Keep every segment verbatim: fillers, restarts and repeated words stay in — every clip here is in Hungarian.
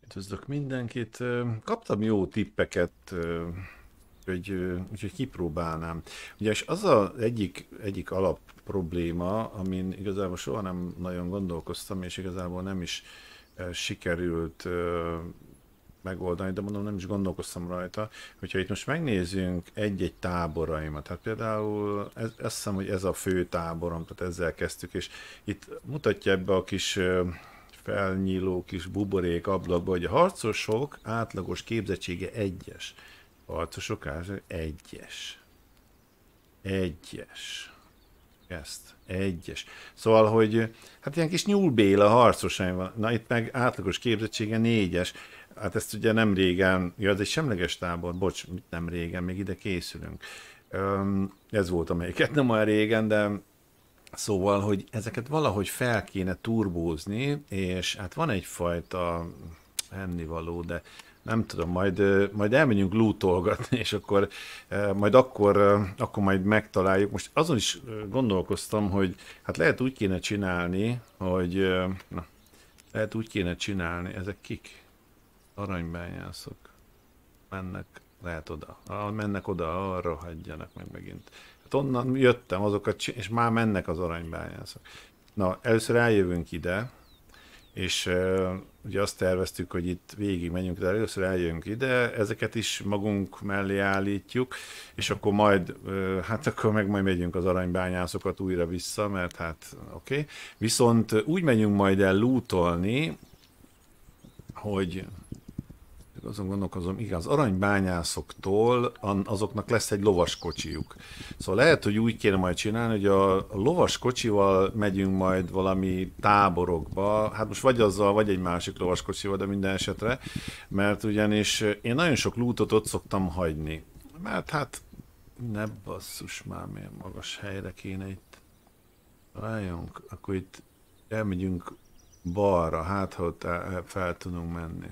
Üdvözlök mindenkit. Kaptam jó tippeket, hogy, úgyhogy kipróbálnám. Ugye, és az az egyik, egyik alap probléma, amin igazából soha nem nagyon gondolkoztam, és igazából nem is sikerült megoldani, de mondom, nem is gondolkoztam rajta, hogyha itt most megnézzünk egy-egy táboraimat, hát például ez, azt hiszem, hogy ez a fő táborom, tehát ezzel kezdtük, és itt mutatja ebbe a kis felnyíló kis buborék ablakba, hogy a harcosok átlagos képzettsége egyes. A harcosok átlagos egyes. Egyes. Ezt. Egyes. Szóval, hogy hát ilyen kis nyúlbéla harcosaim van. Na itt meg átlagos képzettsége négyes. Hát ezt ugye nem régen, ja, ez egy semleges tábor, bocs, nem régen, még ide készülünk. Öm, ez volt amelyiket nem olyan régen, de szóval, hogy ezeket valahogy fel kéne turbózni, és hát van egyfajta ennivaló, de nem tudom, majd, majd elmegyünk lootolgatni, és akkor majd akkor, akkor majd megtaláljuk. Most azon is gondolkoztam, hogy hát lehet úgy kéne csinálni, hogy na, lehet úgy kéne csinálni, ezek kik? Aranybányászok. Mennek, lehet oda. Ah, mennek oda, arra hagyjanak meg megint. Hát onnan jöttem, azokat, és már mennek az aranybányászok. Na, először eljövünk ide, és uh, ugye azt terveztük, hogy itt végig menjünk, de először eljövünk ide, ezeket is magunk mellé állítjuk, és akkor majd, uh, hát akkor meg majd megyünk az aranybányászokat újra vissza, mert hát oké. Okay. Viszont úgy megyünk majd el lootolni, hogy azon gondolkozom, igen, az aranybányászoktól azoknak lesz egy lovaskocsijuk. Szóval lehet, hogy úgy kéne majd csinálni, hogy a lovaskocsival megyünk majd valami táborokba, hát most vagy azzal, vagy egy másik lovaskocsival, de minden esetre, mert ugyanis én nagyon sok lootot ott szoktam hagyni. Mert hát ne basszus már, milyen magas helyre kéne itt. Álljunk, akkor itt elmegyünk balra, hát ha ott fel tudunk menni.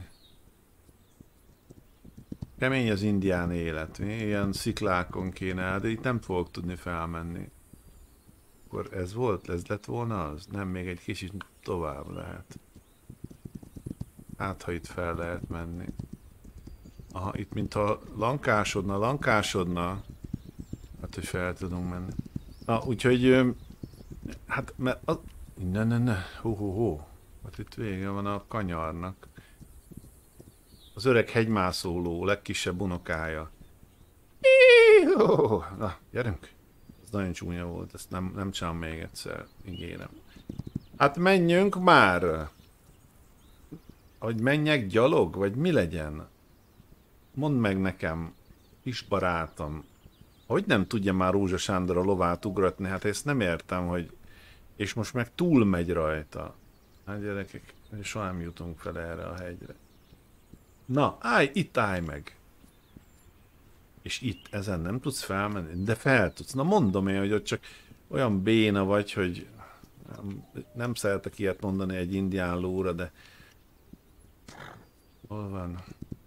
Kemény az indián élet, mi? Ilyen sziklákon kéne, de itt nem fogok tudni felmenni. Akkor ez volt, ez lett volna az? Nem, még egy kicsit tovább lehet. Hát, ha itt fel lehet menni. Aha, itt mintha lankásodna, lankásodna. Hát, hogy fel tudunk menni. Na, úgyhogy, hát, mert az... Ne, ne, ne, hó, hó, hó. Hát itt vége van a kanyarnak. Az öreg hegymászóló, legkisebb unokája. Na, gyerünk! Ez nagyon csúnya volt, ezt nem, nem csinálom még egyszer, ígérem. Hát menjünk már! Hogy menjek gyalog, vagy mi legyen? Mondd meg nekem, kis barátom, hogy nem tudja már Rózsa Sándor a lovát ugratni? Hát ezt nem értem, hogy... És most meg túl megy rajta. Hát gyerekek, soha nem jutunk fel erre a hegyre. Na, állj, itt állj meg. És itt ezen nem tudsz felmenni? De fel tudsz. Na mondom én, hogy ott csak olyan béna vagy, hogy nem, nem szeretek ilyet mondani egy indián lóra, de... Hol van?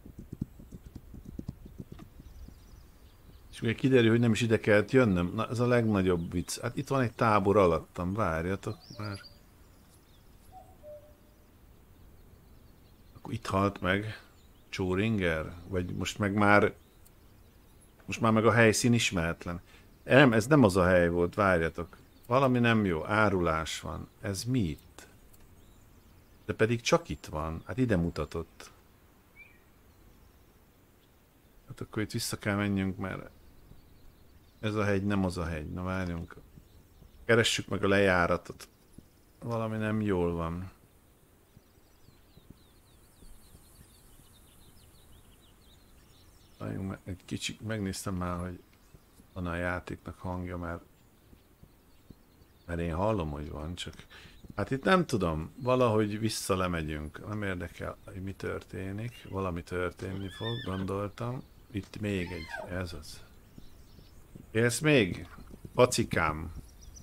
És ugye kiderül, hogy nem is ide kellett jönnöm. Na, ez a legnagyobb vicc. Hát itt van egy tábor alattam, várjatok már. Akkor itt halt meg Csóringer? Vagy most meg már... Most már meg a helyszín ismeretlen. Nem, ez nem az a hely volt, várjatok. Valami nem jó, árulás van. Ez mi itt? De pedig csak itt van. Hát ide mutatott. Hát akkor itt vissza kell menjünk, mert ez a hegy nem az a hegy. Na várjunk. Keressük meg a lejáratot. Valami nem jól van. Egy kicsit megnéztem már, hogy van a játéknak hangja, mert, mert én hallom, hogy van, csak hát itt nem tudom, valahogy visszalemegyünk, nem érdekel, hogy mi történik, valami történni fog, gondoltam. Itt még egy, ez az. Élsz még? Pacikám.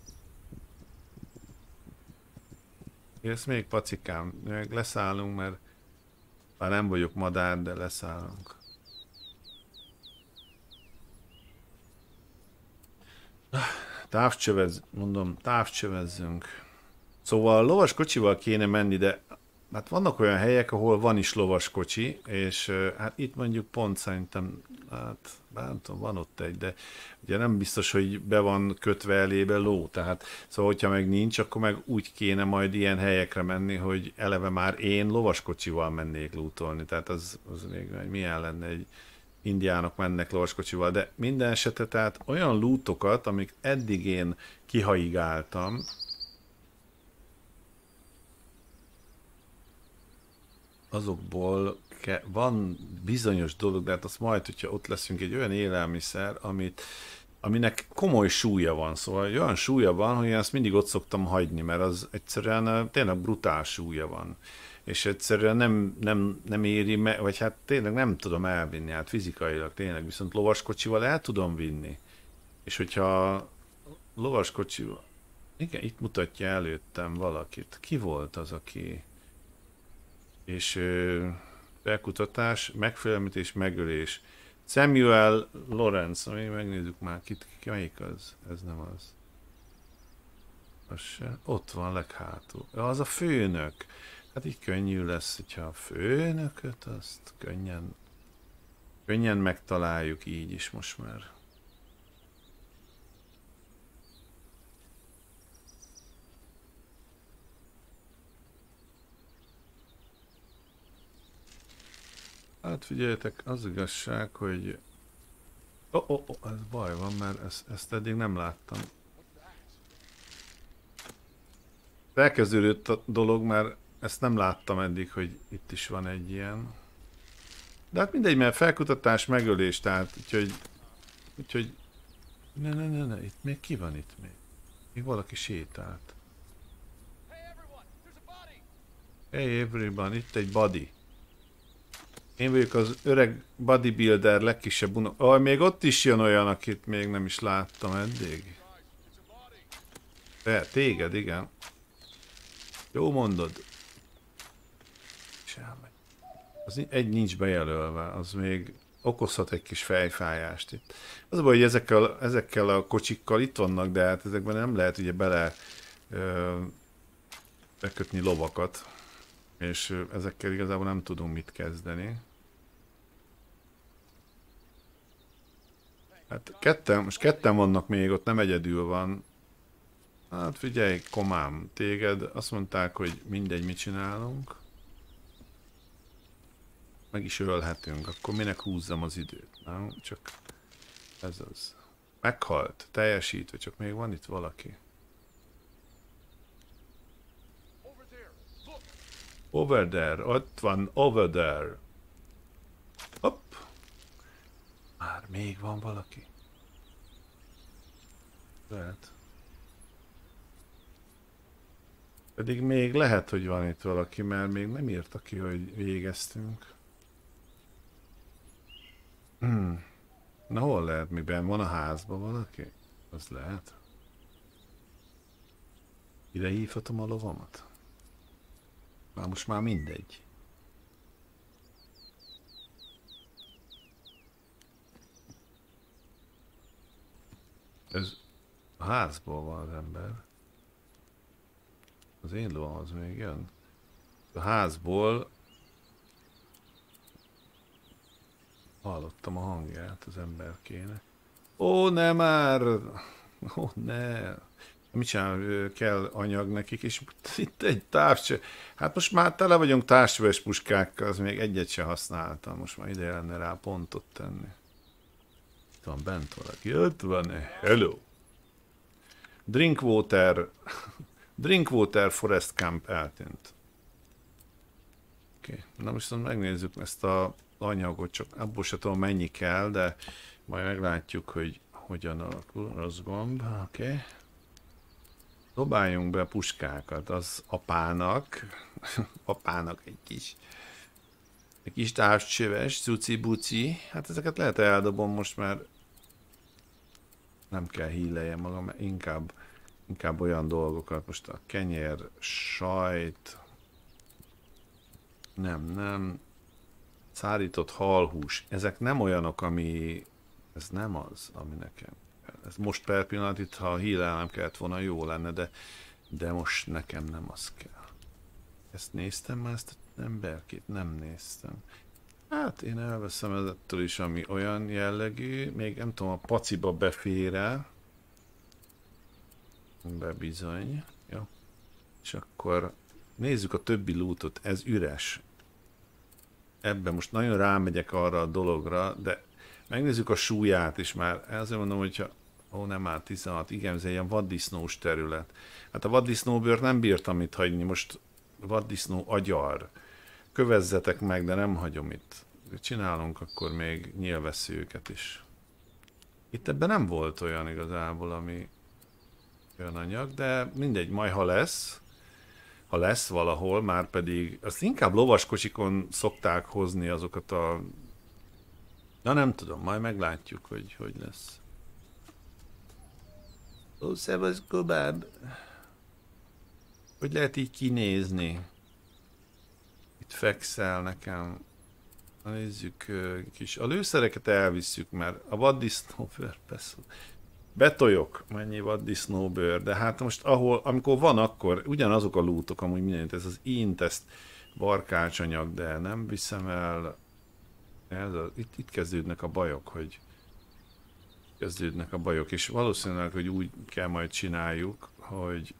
Élsz még, pacikám? Meg leszállunk, mert már nem vagyok madár, de leszállunk. Távcsövez, mondom, távcsövezzünk. Szóval a lovas kocsival kéne menni, de hát vannak olyan helyek, ahol van is lovaskocsi, és hát itt mondjuk pont szerintem, hát nem tudom, van ott egy, de ugye nem biztos, hogy be van kötve elébe ló, tehát szóval, hogyha meg nincs, akkor meg úgy kéne majd ilyen helyekre menni, hogy eleve már én lovaskocsival mennék lútolni, tehát az, az még milyen lenne, egy indiánok mennek lovaskocsival, de minden esetre, tehát olyan lútokat, amik eddig én kihaigáltam, azokból ke- van bizonyos dolog, de hát azt majd, hogyha ott leszünk, egy olyan élelmiszer, amit, aminek komoly súlya van, szóval egy olyan súlya van, hogy én azt mindig ott szoktam hagyni, mert az egyszerűen ö, tényleg brutál súlya van. És egyszerűen nem, nem, nem éri meg, vagy hát tényleg nem tudom elvinni, hát fizikailag tényleg, viszont lovaskocsival el tudom vinni. És hogyha lovaskocsival, igen, itt mutatja előttem valakit. Ki volt az, aki... És ö, felkutatás, megfélemlítés, megölés. Samuel Lawrence, ami megnézzük már, kit, ki, melyik az? Ez nem az. Az se. Ott van leghátul. Ja, az a főnök. Hát így könnyű lesz, hogyha a főnököt, azt könnyen, könnyen megtaláljuk így is most már. Hát figyeljetek, az igazság, hogy... Ó, oh, oh, oh, ez baj van, mert ezt, ezt eddig nem láttam. Elkezdődött a dolog, mert ezt nem láttam eddig, hogy itt is van egy ilyen. De hát mindegy, mert felkutatás, megölés, tehát úgyhogy... Úgyhogy... Ne, ne, ne, ne, itt még ki van itt még? Még valaki sétált. Hey everyone, itt egy body. Én vagyok az öreg bodybuilder legkisebb unok... Oh, még ott is jön olyan, akit még nem is láttam eddig. De, téged, igen. Jó mondod. Az egy nincs bejelölve, az még okozhat egy kis fejfájást itt. Az a baj, hogy ezekkel, ezekkel a kocsikkal itt vannak, de hát ezekben nem lehet ugye bele ö, bekötni lovakat. És ö, ezekkel igazából nem tudunk mit kezdeni. Hát ketten, most ketten vannak még, ott nem egyedül van. Hát figyelj, komám, téged azt mondták, hogy mindegy, mit csinálunk. Meg is ölhetünk, akkor minek húzzam az időt, nem? Csak ez az. Meghalt, teljesítve, csak még van itt valaki. Over there, ott van, over there. Hopp. Már még van valaki. Lehet. Pedig még lehet, hogy van itt valaki, mert még nem írta ki, hogy végeztünk. Hmm. Na hol lehet, miben van a házban valaki? Az lehet. Ide hívhatom a lovamat? Már most már mindegy. Ez a házból van az ember. Az én lovam az még jön. A házból hallottam a hangját az emberkének. Ó, ne már! Ó, ne! Mit csinál? Kell anyag nekik, és itt egy távcső. Hát most már tele vagyunk távcsöves puskákkal, az még egyet sem használtam. Most már ideje lenne rá pontot tenni. Itt van bent valaki. Ott van. Hello! Drinkwater. Drinkwater Forest Camp eltűnt. Oké, okay. Na most megnézzük ezt a anyagot, csak abból se tudom mennyi kell, de majd meglátjuk, hogy hogyan alakul az gomb. Oké. Okay. Dobáljunk be puskákat az apának. Apának egy kis egy kis távcsöves, cuci-buci. Hát ezeket lehet eldobom most, mert nem kell híleljem magam, inkább Inkább olyan dolgokat, most a kenyér, sajt, nem, nem, szárított halhús, ezek nem olyanok, ami, ez nem az, ami nekem, ez most per pillanat itt, ha hílelnem kellett volna, jó lenne, de, de most nekem nem az kell. Ezt néztem már, ezt az emberkét? Nem néztem. Hát én elveszem ezettől is, ami olyan jellegű, még nem tudom, a paciba befér-e. Be bizony. Jó. És akkor nézzük a többi lootot, ez üres. Ebben most nagyon rámegyek arra a dologra, de megnézzük a súlyát is már. Ezért mondom, hogyha... Ó, nem már tizenhat, igen, ez egy ilyen vaddisznós terület. Hát a vaddisznóbőrt nem bírtam itt hagyni, most vaddisznó agyar. Kövezzetek meg, de nem hagyom itt. Csinálunk akkor még nyilvesszőket is. Itt ebben nem volt olyan igazából, ami olyan anyag, de mindegy, majd ha lesz, ha lesz valahol, már pedig azt inkább lovaskocsikon szokták hozni azokat a... Na nem tudom, majd meglátjuk, hogy hogy lesz. Ó, szevasz, Kobáb! Hogy lehet így kinézni? Itt fekszel nekem. Nézzük kis. A lőszereket elvisszük, mert a vaddisznóbőr, persze. Betolyok, mennyi vaddisznóbőr, de hát most ahol, amikor van, akkor ugyanazok a lootok, amúgy mindent, ez az int, ezt barkácsanyag, de nem viszem el. Ez a, itt, itt kezdődnek a bajok, hogy kezdődnek a bajok, és valószínűleg, hogy úgy kell majd csináljuk, hogy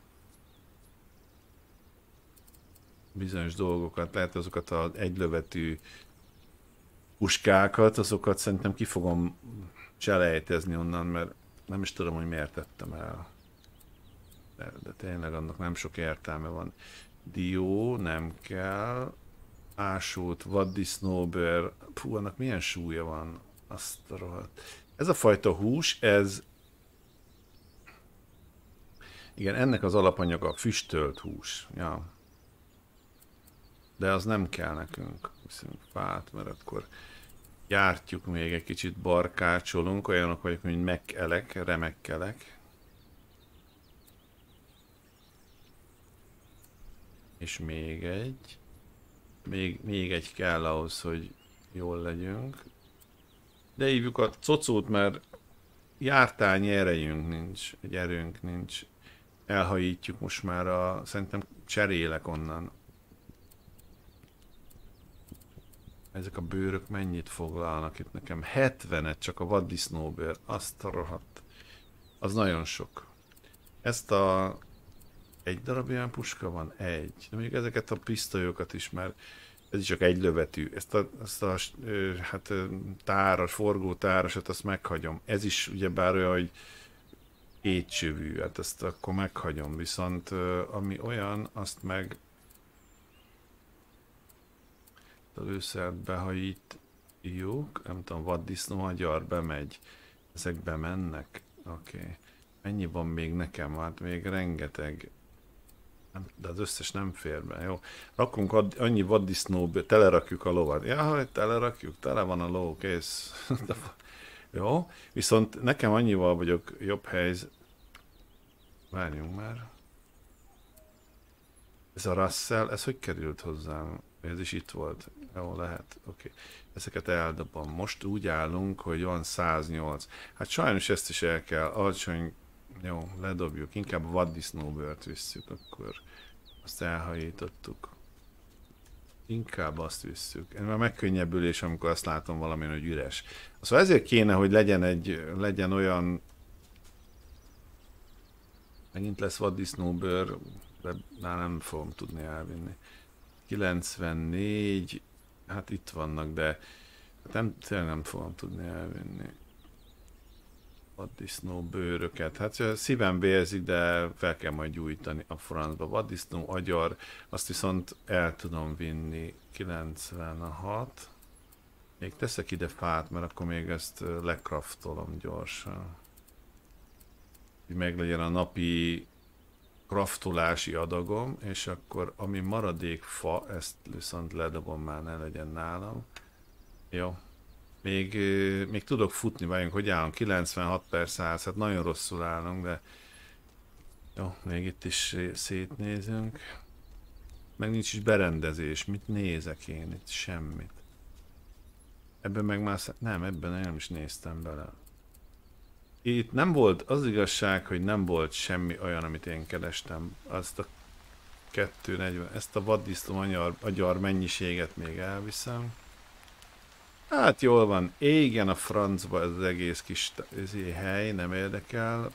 bizonyos dolgokat, lehet azokat az egylövetű puskákat, azokat szerintem ki fogom cselejtezni onnan, mert nem is tudom, hogy miért tettem el. De, de tényleg annak nem sok értelme van. Dió, nem kell. Ásót, vaddisznóbőr, fú, annak milyen súlya van, azt a rohadt. Ez a fajta hús, ez... Igen, ennek az alapanyaga a füstölt hús. Ja. De az nem kell nekünk. Viszont fát, mert akkor gyártjuk még egy kicsit, barkácsolunk, olyanok vagyok, mint mekelek, remekkelek. És még egy. Még, még egy kell ahhoz, hogy jól legyünk. De hívjuk a cocót, mert jártányi erejünk nincs, egy erőnk nincs. Elhajítjuk most már a... Szerintem cserélek onnan. Ezek a bőrök mennyit foglalnak itt nekem? hetvenet csak a vaddisznóbőr. Azt a rohadt. Az nagyon sok. Ezt a... Egy darab ilyen puska van? Egy. De mondjuk ezeket a pisztolyokat is már... Ez is csak egy lövetű. Ezt a, ezt a hát, táras, forgótárasat, azt meghagyom. Ez is ugyebár olyan, hogy kétcsövű, hát ezt akkor meghagyom. Viszont ami olyan, azt meg a lőszert behajítjuk. Nem tudom, vaddisznó agyar bemegy. Ezek bemennek? Oké. Okay. Mennyi van még nekem? Hát még rengeteg. De az összes nem fér be, jó. Rakunk annyi vaddisznóbőr, telerakjuk a lovat. Ja, hogy telerakjuk, tele van a ló, kész. Jó, viszont nekem annyival vagyok jobb helyzet. Várjunk már. Ez a Russell, ez hogy került hozzám? Ez is itt volt. Jó, lehet. Oké. Okay. Ezeket eldobom. Most úgy állunk, hogy van száznyolc. Hát sajnos ezt is el kell. Alacsony. Jó, ledobjuk. Inkább a vaddisznóbőrt visszük, akkor azt elhajítottuk. Inkább azt visszük. Ez már megkönnyebbülés, amikor azt látom valamin, hogy üres. Szóval ezért kéne, hogy legyen egy, legyen olyan... Megint lesz vaddisznóbőr, de már nem fogom tudni elvinni. kilencvennégy, hát itt vannak, de nem, tényleg nem fogom tudni elvinni. Vaddisznó bőröket. Hát szívem vérzik, de fel kell majd gyújtani a francba. Vaddisznó agyar, azt viszont el tudom vinni. kilencvenhat. Még teszek ide fát, mert akkor még ezt lekraftolom gyorsan. Hogy meglegyen a napi kraftolási adagom, és akkor ami maradék fa, ezt viszont ledobom, már ne legyen nálam. Jó. Még, még tudok futni, várjunk, hogy állunk, kilencvenhat per száz, hát nagyon rosszul állunk, de jó, még itt is szétnézünk. Meg nincs is berendezés, mit nézek én itt? Semmit. Ebben meg már, nem, ebben nem is néztem bele. Itt nem volt, az igazság, hogy nem volt semmi olyan, amit én kerestem. Azt a kettő negyven. Ezt a vaddisznó agyar, agyar mennyiséget még elviszem. Hát jól van, égjen a francba ez az egész kis hely, nem érdekel.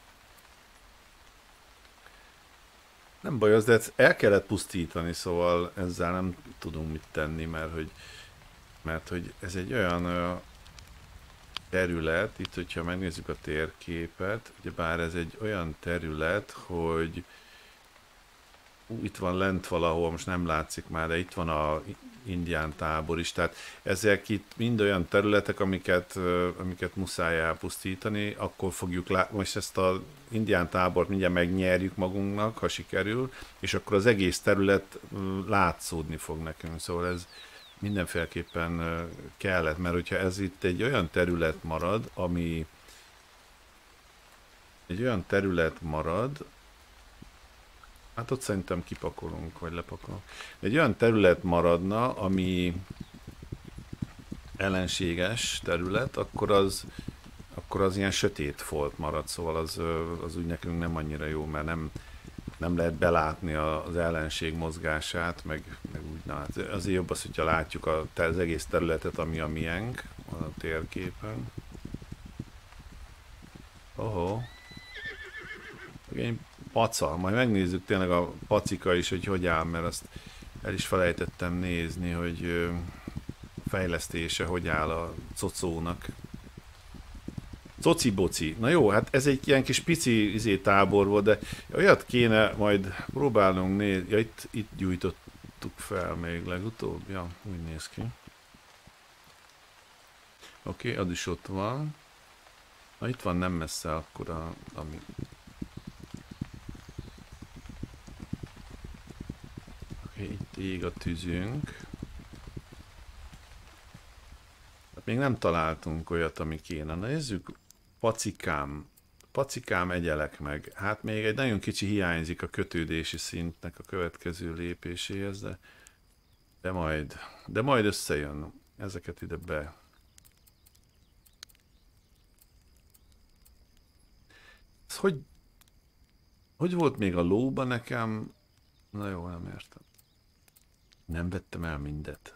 Nem baj az, de ezt el kellett pusztítani, szóval ezzel nem tudunk mit tenni, mert hogy, mert hogy ez egy olyan ö, terület, itt hogyha megnézzük a térképet, ugye bár ez egy olyan terület, hogy Ú, itt van lent valahol, most nem látszik már, de itt van a indián tábor is, tehát ezek itt mind olyan területek, amiket, amiket muszáj elpusztítani, akkor fogjuk látni, most ezt az indián tábort mindjárt megnyerjük magunknak, ha sikerül, és akkor az egész terület látszódni fog nekünk, szóval ez mindenféleképpen kellett, mert hogyha ez itt egy olyan terület marad, ami egy olyan terület marad, hát ott szerintem kipakolunk, vagy lepakolunk. Egy olyan terület maradna, ami ellenséges terület, akkor az, akkor az ilyen sötét folt marad, szóval az, az úgy nekünk nem annyira jó, mert nem, nem lehet belátni az ellenség mozgását, meg, meg úgy, na, hát azért jobb az, hogyha látjuk a, az egész területet, ami a miénk a térképen. Oho. Egy paca, majd megnézzük tényleg a pacika is, hogy hogy áll, mert azt el is felejtettem nézni, hogy fejlesztése hogy áll a cocónak. Coci-boci. Na jó, hát ez egy ilyen kis pici izé, tábor volt, de olyat kéne majd próbálnunk nézni. Ja, itt, itt gyújtottuk fel még legutóbb. Ja, úgy néz ki. Oké, okay, az is ott van. Na itt van nem messze akkor a, ami... Itt ég a tűzünk. Még nem találtunk olyat, ami kéne. Na nézzük, pacikám. Pacikám, egyelek meg. Hát még egy nagyon kicsi hiányzik a kötődési szintnek a következő lépéséhez, de, de majd, de majd összejön. Ezeket ide be. Ez hogy, hogy volt még a lóba nekem? Na jó, nem értem. Nem vettem el mindet.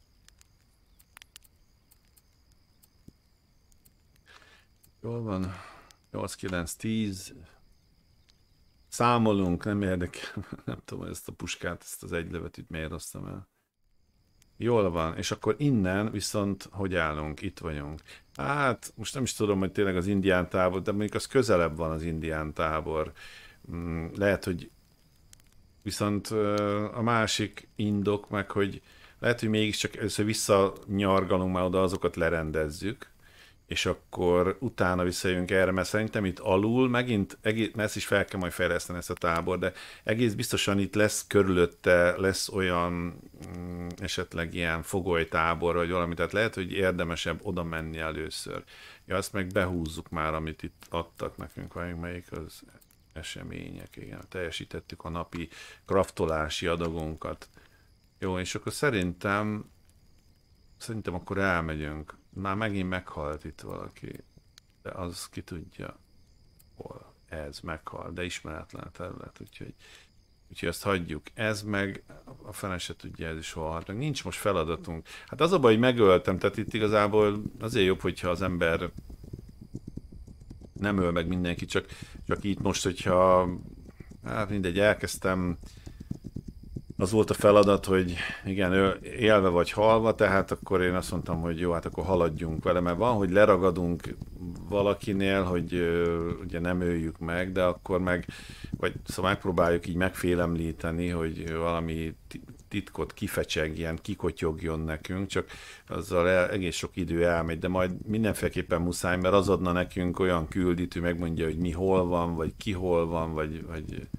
Jól van. nyolc, kilenc, tíz. Számolunk, nem érdekel. Nem tudom, ezt a puskát, ezt az egy lövetűt miért hoztam el. Jól van, és akkor innen viszont hogy állunk? Itt vagyunk. Hát, most nem is tudom, hogy tényleg az indián tábor, de mondjuk az közelebb van az indián tábor. Lehet, hogy viszont a másik indok meg, hogy lehet, hogy mégiscsak először visszanyargalunk már oda, azokat lerendezzük, és akkor utána visszajövünk erre, mert szerintem itt alul megint, egész, mert ezt is fel kell majd fejleszteni ezt a tábor, de egész biztosan itt lesz körülötte, lesz olyan mm, esetleg ilyen fogolytábor, vagy valami, tehát lehet, hogy érdemesebb oda menni először. Ja, azt meg behúzzuk már, amit itt adtak nekünk, vagy melyik az események, igen, teljesítettük a napi kraftolási adagunkat. Jó, és akkor szerintem szerintem akkor elmegyünk. Már megint meghalt itt valaki, de az ki tudja, hol ez meghalt, de ismeretlen a terület, úgyhogy, úgyhogy ezt hagyjuk. Ez meg a fene se tudja, ez is hol halt meg. Nincs most feladatunk. Hát az a baj, hogy megöltem, tehát itt igazából azért jobb, hogyha az ember nem öl meg mindenki, csak, csak itt most, hogyha hát mindegy, elkezdtem, az volt a feladat, hogy igen, élve vagy halva, tehát akkor én azt mondtam, hogy jó, hát akkor haladjunk vele, mert van, hogy leragadunk valakinél, hogy ugye nem öljük meg, de akkor meg, vagy szóval megpróbáljuk így megfélemlíteni, hogy valami titkot kifecsegjen, kikotyogjon nekünk, csak azzal el, egész sok idő elmegy, de majd mindenféleképpen muszáj, mert az adna nekünk olyan küldítő, megmondja, hogy mi hol van, vagy ki hol van, vagy, vagy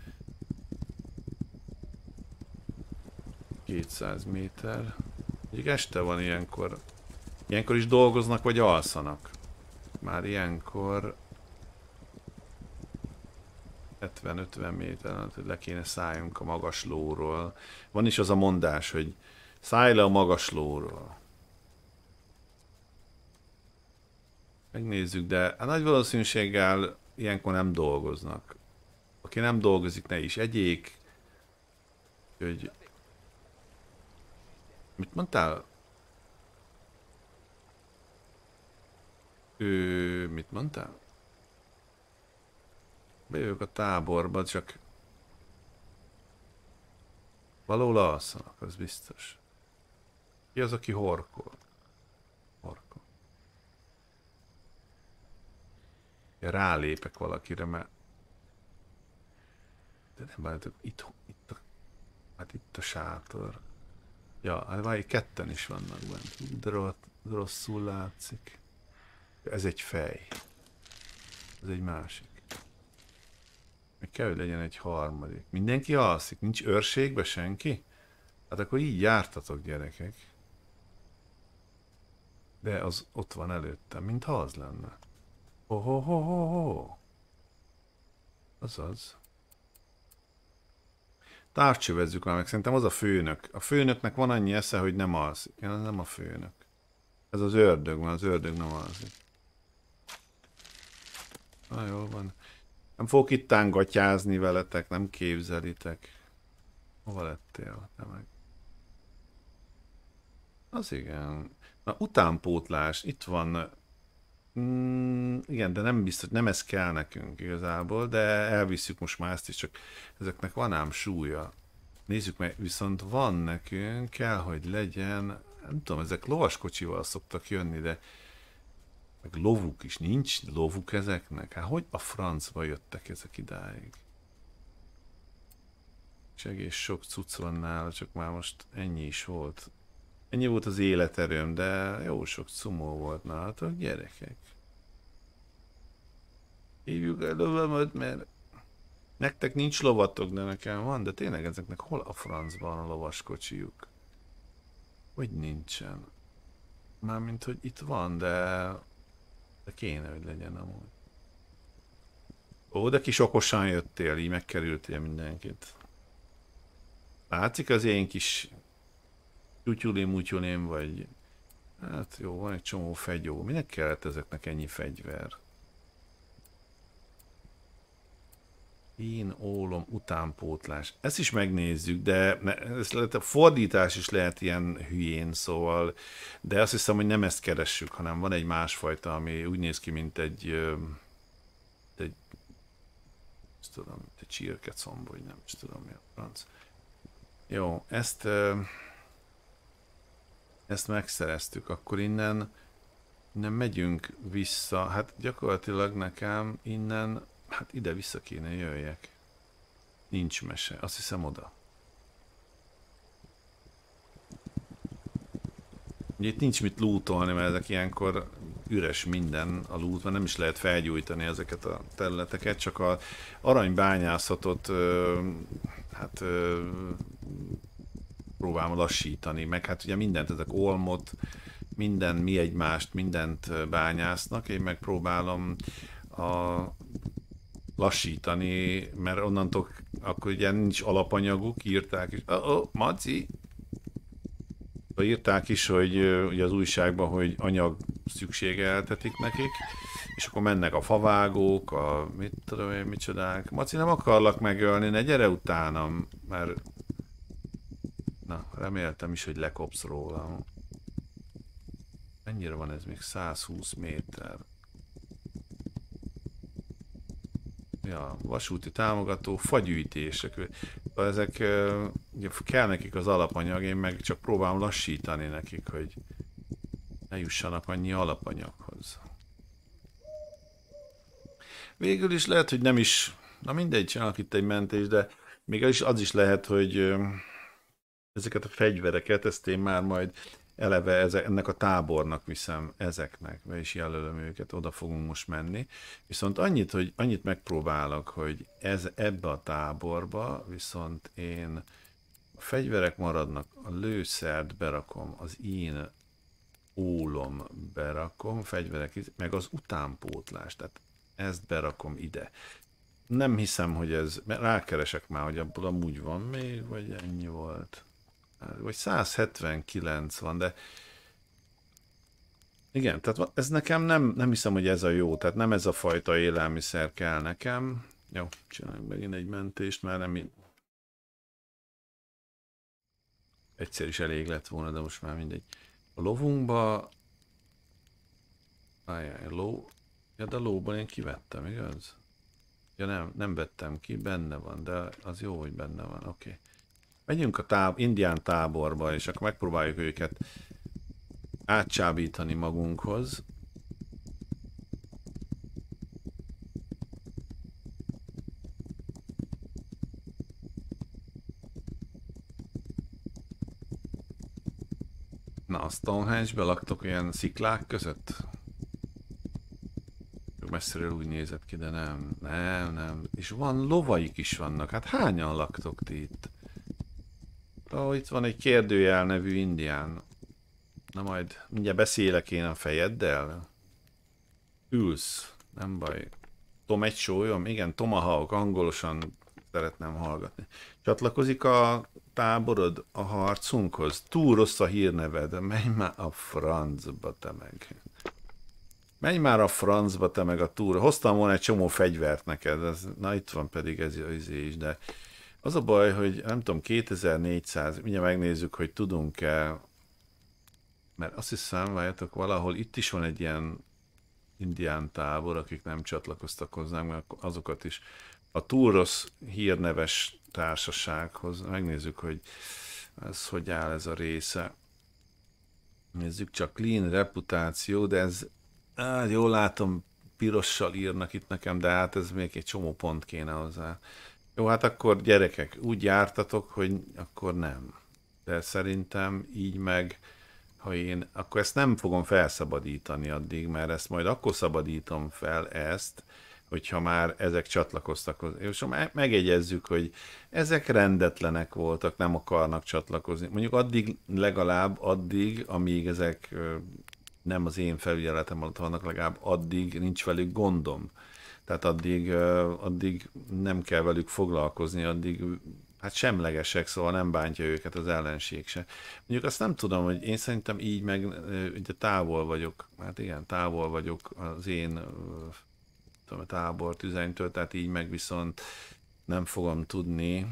kétszáz méter. Ugye este van ilyenkor. Ilyenkor is dolgoznak, vagy alszanak. Már ilyenkor hetven-ötven méter, hogy le kéne szálljunk a magas lóról. Van is az a mondás, hogy szállj le a magas lóról. Megnézzük, de a nagy valószínűséggel ilyenkor nem dolgoznak. Aki nem dolgozik, ne is egyék. Úgyhogy... Mit mondtál? Ő... Mit mondtál? Bejövök a táborba, csak... Valahol alszanak, az biztos. Ki az, aki horkol? Horkol. Ja, rálépek valakire, mert... De nem bántok, itt, itt a... Hát itt a sátor. Ja, hát várj, ketten is vannak bent. De rossz, rosszul látszik. Ez egy fej. Ez egy másik. Meg kell, hogy legyen egy harmadik. Mindenki alszik? Nincs őrségbe senki? Hát akkor így jártatok, gyerekek. De az ott van előttem, mintha az lenne. Ho-ho-ho-ho-ho. Azaz. Távcsövezzük már meg, szerintem az a főnök. A főnöknek van annyi esze, hogy nem alszik. Ja, ez nem a főnök. Ez az ördög van, az ördög nem alszik. Na jól van. Nem fogok itt tángatyázni veletek, nem képzelitek. Hova lettél? Te meg. Az igen. Na, utánpótlás, itt van. Mm, igen, de nem biztos, nem ez kell nekünk igazából, de elviszük most már ezt is, csak ezeknek van ám súlya. Nézzük meg, viszont van nekünk, kell, hogy legyen, nem tudom, ezek lovaskocsival szoktak jönni, de meg lovuk is, nincs lovuk ezeknek? Hát hogy a francba jöttek ezek idáig? És egész sok cucc van nála, csak már most ennyi is volt. Ennyi volt az életerőm, de jó sok cumó volt nálatok, gyerekek. Hívjuk el lovamat, mert nektek nincs lovatok, de nekem van, de tényleg ezeknek hol a francban a lovaskocsijuk? Hogy nincsen? Mármint, hogy itt van, de... de kéne, hogy legyen amúgy. Ó, de kis okosan jöttél, így megkerültél mindenkit. Látszik az én kis tyutyulém, mutyulém, vagy... Hát jó, van egy csomó fegyó. Minek kellett ezeknek ennyi fegyver? Én, ólom, utánpótlás. Ezt is megnézzük, de ez lehet, a fordítás is lehet ilyen hülyén, szóval, de azt hiszem, hogy nem ezt keressük, hanem van egy másfajta, ami úgy néz ki, mint egy, egy, ezt tudom, mint egy csirkecomb, vagy nem is tudom mi a franc. Jó, ezt, ezt megszereztük, akkor innen, innen megyünk vissza, hát gyakorlatilag nekem innen, hát ide vissza kéne jöjjek. Nincs mese, azt hiszem oda. Ugye itt nincs mit lootolni, mert ezek ilyenkor üres minden a loot, mert nem is lehet felgyújtani ezeket a területeket, csak a aranybányászatot ö, hát ö, próbálom lassítani, meg hát ugye mindent, ezek olmot, minden mi egymást, mindent bányásznak, én megpróbálom a lassítani, mert onnantól akkor ugye nincs alapanyaguk, írták is. Oh, oh, Maci! Írták is, hogy ugye az újságban, hogy anyag szükségeltetik nekik, és akkor mennek a favágók, a mit tudom én, micsodák. Maci, nem akarlak megölni, ne gyere utánam, mert na, reméltem is, hogy lekopsz rólam. Mennyire van ez még? száz húsz méter. Ja, vasúti támogató, fagyűjtések. Ezek, ugye kell nekik az alapanyag, én meg csak próbálom lassítani nekik, hogy ne jussanak annyi alapanyaghoz. Végül is lehet, hogy nem is, na mindegy, csinálok itt egy mentést, de még az is, az is lehet, hogy ezeket a fegyvereket, ezt én már majd eleve eze, ennek a tábornak viszem, ezeknek, be is jelölöm őket, oda fogunk most menni. Viszont annyit, hogy annyit megpróbálok, hogy ez ebbe a táborba, viszont én a fegyverek maradnak, a lőszert berakom, az én ólom berakom, fegyverek, meg az utánpótlás, tehát ezt berakom ide. Nem hiszem, hogy ez, mert rákeresek már, hogy abból amúgy van még, vagy ennyi volt. Vagy száz hetvenkilenc van, de igen, tehát ez nekem nem, nem hiszem, hogy ez a jó, tehát nem ez a fajta élelmiszer kell nekem. Jó, csináljunk megint egy mentést, mert nem Egyszer is elég lett volna, de most már mindegy. A lovunkba... Ajaj, a ló... Ja, de a lóban én kivettem, igaz? Ja nem, nem vettem ki, benne van, de az jó, hogy benne van, oké. Okay. Megyünk a táb indián táborba, és akkor megpróbáljuk őket átcsábítani magunkhoz. Na, a Stonehenge-be laktok olyan sziklák között? Messziről úgy nézett ki, de nem, nem, nem. És van lovaik is vannak. Hát hányan laktok ti itt? Ó, itt van egy kérdőjel nevű indián. Na majd mindjárt beszélek én a fejeddel. Ülsz, nem baj. Tom egy sólyom? Igen, Tomahawk, angolosan szeretném hallgatni. Csatlakozik a táborod a harcunkhoz? Túl rossz a hírneved, menj már a francba te meg. Menj már a francba te meg a túra. Hoztam volna egy csomó fegyvert neked, ez, na itt van pedig ez az is, de az a baj, hogy nem tudom, kétezer-négyszáz, mindjárt megnézzük, hogy tudunk-e, mert azt hiszem, várjátok, valahol itt is van egy ilyen indián tábor, akik nem csatlakoztak hozzánk, mert azokat is a túl rossz hírneves társasághoz, megnézzük, hogy ez hogy áll ez a része. Nézzük csak, clean reputáció, de ez, á, jól látom, pirossal írnak itt nekem, de hát ez még egy csomó pont kéne hozzá. Jó, hát akkor gyerekek, úgy jártatok, hogy akkor nem. De szerintem így meg, ha én, akkor ezt nem fogom felszabadítani addig, mert ezt majd akkor szabadítom fel ezt, hogyha már ezek csatlakoztak. És megegyezzük, hogy ezek rendetlenek voltak, nem akarnak csatlakozni. Mondjuk addig, legalább addig, amíg ezek nem az én felügyeletem alatt vannak, legalább addig nincs velük gondom. Tehát addig, addig nem kell velük foglalkozni, addig hát semlegesek, szóval nem bántja őket az ellenség se. Mondjuk azt nem tudom, hogy én szerintem így meg ugye távol vagyok, hát igen, távol vagyok az én tudom, a tábor tüzénytől, tehát így meg viszont nem fogom tudni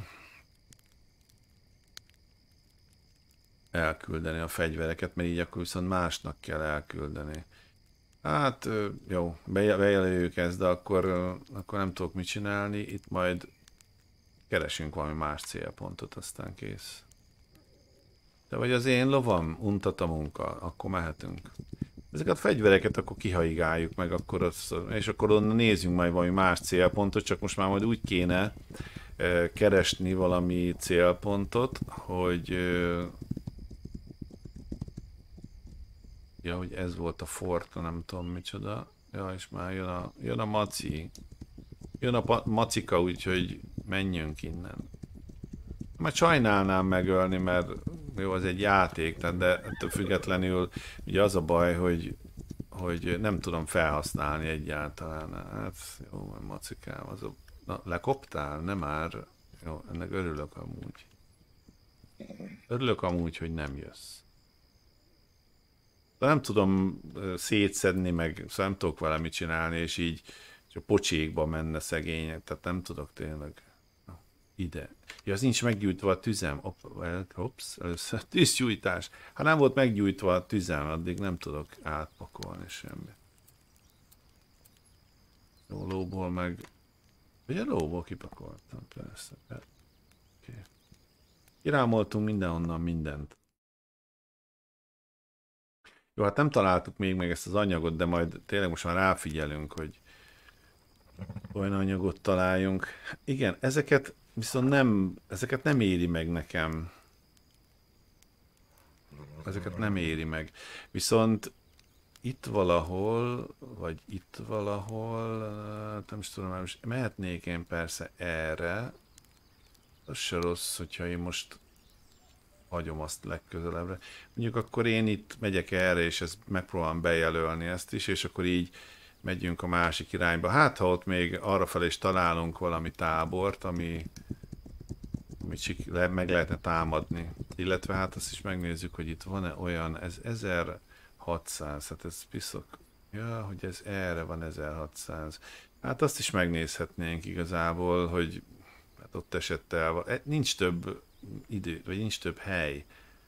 elküldeni a fegyvereket, mert így akkor viszont másnak kell elküldeni. Hát jó, bejelöljük ezt, de akkor, akkor nem tudok mit csinálni, itt majd keresünk valami más célpontot, aztán kész. De vagy az én lovam untat a munka, akkor mehetünk. Ezeket a fegyvereket akkor kihaigáljuk meg, akkor az, és akkor onnan nézzünk majd valami más célpontot, csak most már majd úgy kéne e, keresni valami célpontot, hogy e, ja, hogy ez volt a fort, nem tudom micsoda. Ja, és már jön a, jön a maci. Jön a macika, úgyhogy menjünk innen. Már sajnálnám megölni, mert jó, az egy játék, tehát de ettől függetlenül ugye az a baj, hogy, hogy nem tudom felhasználni egyáltalán. Hát jó, macikám, az a... Na, lekoptál? Nem már. Jó, ennek örülök amúgy. Örülök amúgy, hogy nem jössz. De nem tudom szétszedni, meg szóval nem tudok vele mit csinálni, és így csak pocsékba menne szegény, tehát nem tudok tényleg. Ide. Ja, az nincs meggyújtva a tüzem. Hops, először tűzgyújtás. Ha nem volt meggyújtva a tüzem, addig nem tudok átpakolni semmit. Jó, lóból meg... Ugye lóból kipakoltam, persze. Okay. Kirámoltunk mindenhonnan mindent. Jó, hát nem találtuk még meg ezt az anyagot, de majd tényleg most már ráfigyelünk, hogy olyan anyagot találjunk. Igen, ezeket viszont nem, ezeket nem éri meg nekem. Ezeket nem éri meg. Viszont itt valahol, vagy itt valahol, nem is tudom, most mehetnék én persze erre. Az se rossz, hogyha én most hagyom azt legközelebbre. Mondjuk akkor én itt megyek erre, és ezt megpróbálom bejelölni ezt is, és akkor így megyünk a másik irányba. Hát, ha ott még arrafelé is találunk valami tábort, ami, amit le, meg lehetne támadni. Illetve hát azt is megnézzük, hogy itt van-e olyan, ez ezerhatszáz, hát ez piszok. Ja, hogy ez erre van ezerhatszáz. Hát azt is megnézhetnénk igazából, hogy hát ott esett el, nincs több idő, vagy nincs több hely.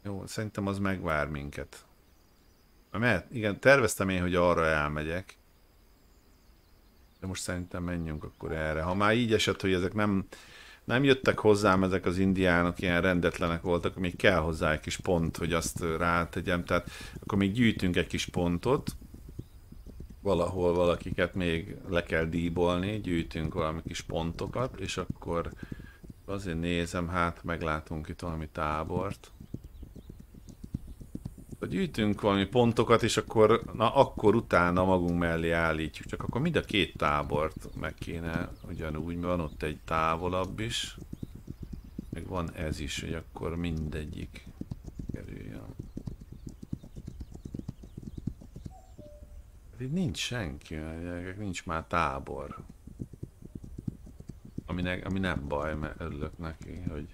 Jó, szerintem az megvár minket. Mert igen, terveztem én, hogy arra elmegyek, de most szerintem menjünk akkor erre. Ha már így esett, hogy ezek nem, nem jöttek hozzám, ezek az indiánok ilyen rendetlenek voltak, még kell hozzá egy kis pont, hogy azt rátegyem, tehát akkor még gyűjtünk egy kis pontot, valahol valakiket még le kell díbolni, gyűjtünk valami kis pontokat, és akkor azért nézem, hát meglátunk itt valami tábort. Gyűjtünk valami pontokat, és akkor, na, akkor utána magunk mellé állítjuk. Csak akkor mind a két tábort meg kéne ugyanúgy, van ott egy távolabb is, meg van ez is, hogy akkor mindegyik kerüljön. Itt nincs senki, nincs már tábor. Aminek, ami nem baj, mert örülök neki, hogy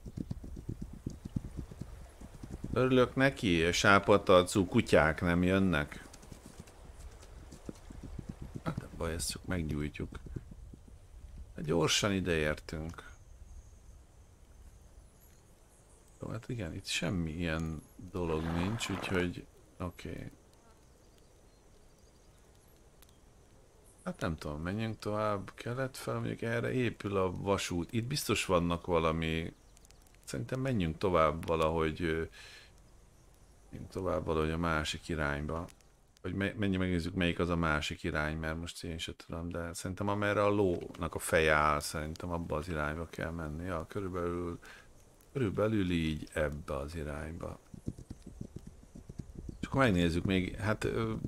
örülök neki, a sápadtarcú kutyák nem jönnek. Hát nem baj, ezt csak meggyújtjuk. Gyorsan ideértünk. Hát igen, itt semmi ilyen dolog nincs, úgyhogy oké. Okay. Hát nem tudom, menjünk tovább kelet fel, mondjuk erre épül a vasút. Itt biztos vannak valami... Szerintem menjünk tovább valahogy... Menjünk tovább valahogy a másik irányba. Hogy menjünk megnézzük, melyik az a másik irány, mert most én sem tudom, de szerintem amerre a lónak a feje áll, szerintem abba az irányba kell menni. Ja, körülbelül... Körülbelül így ebbe az irányba. És akkor megnézzük még, hát...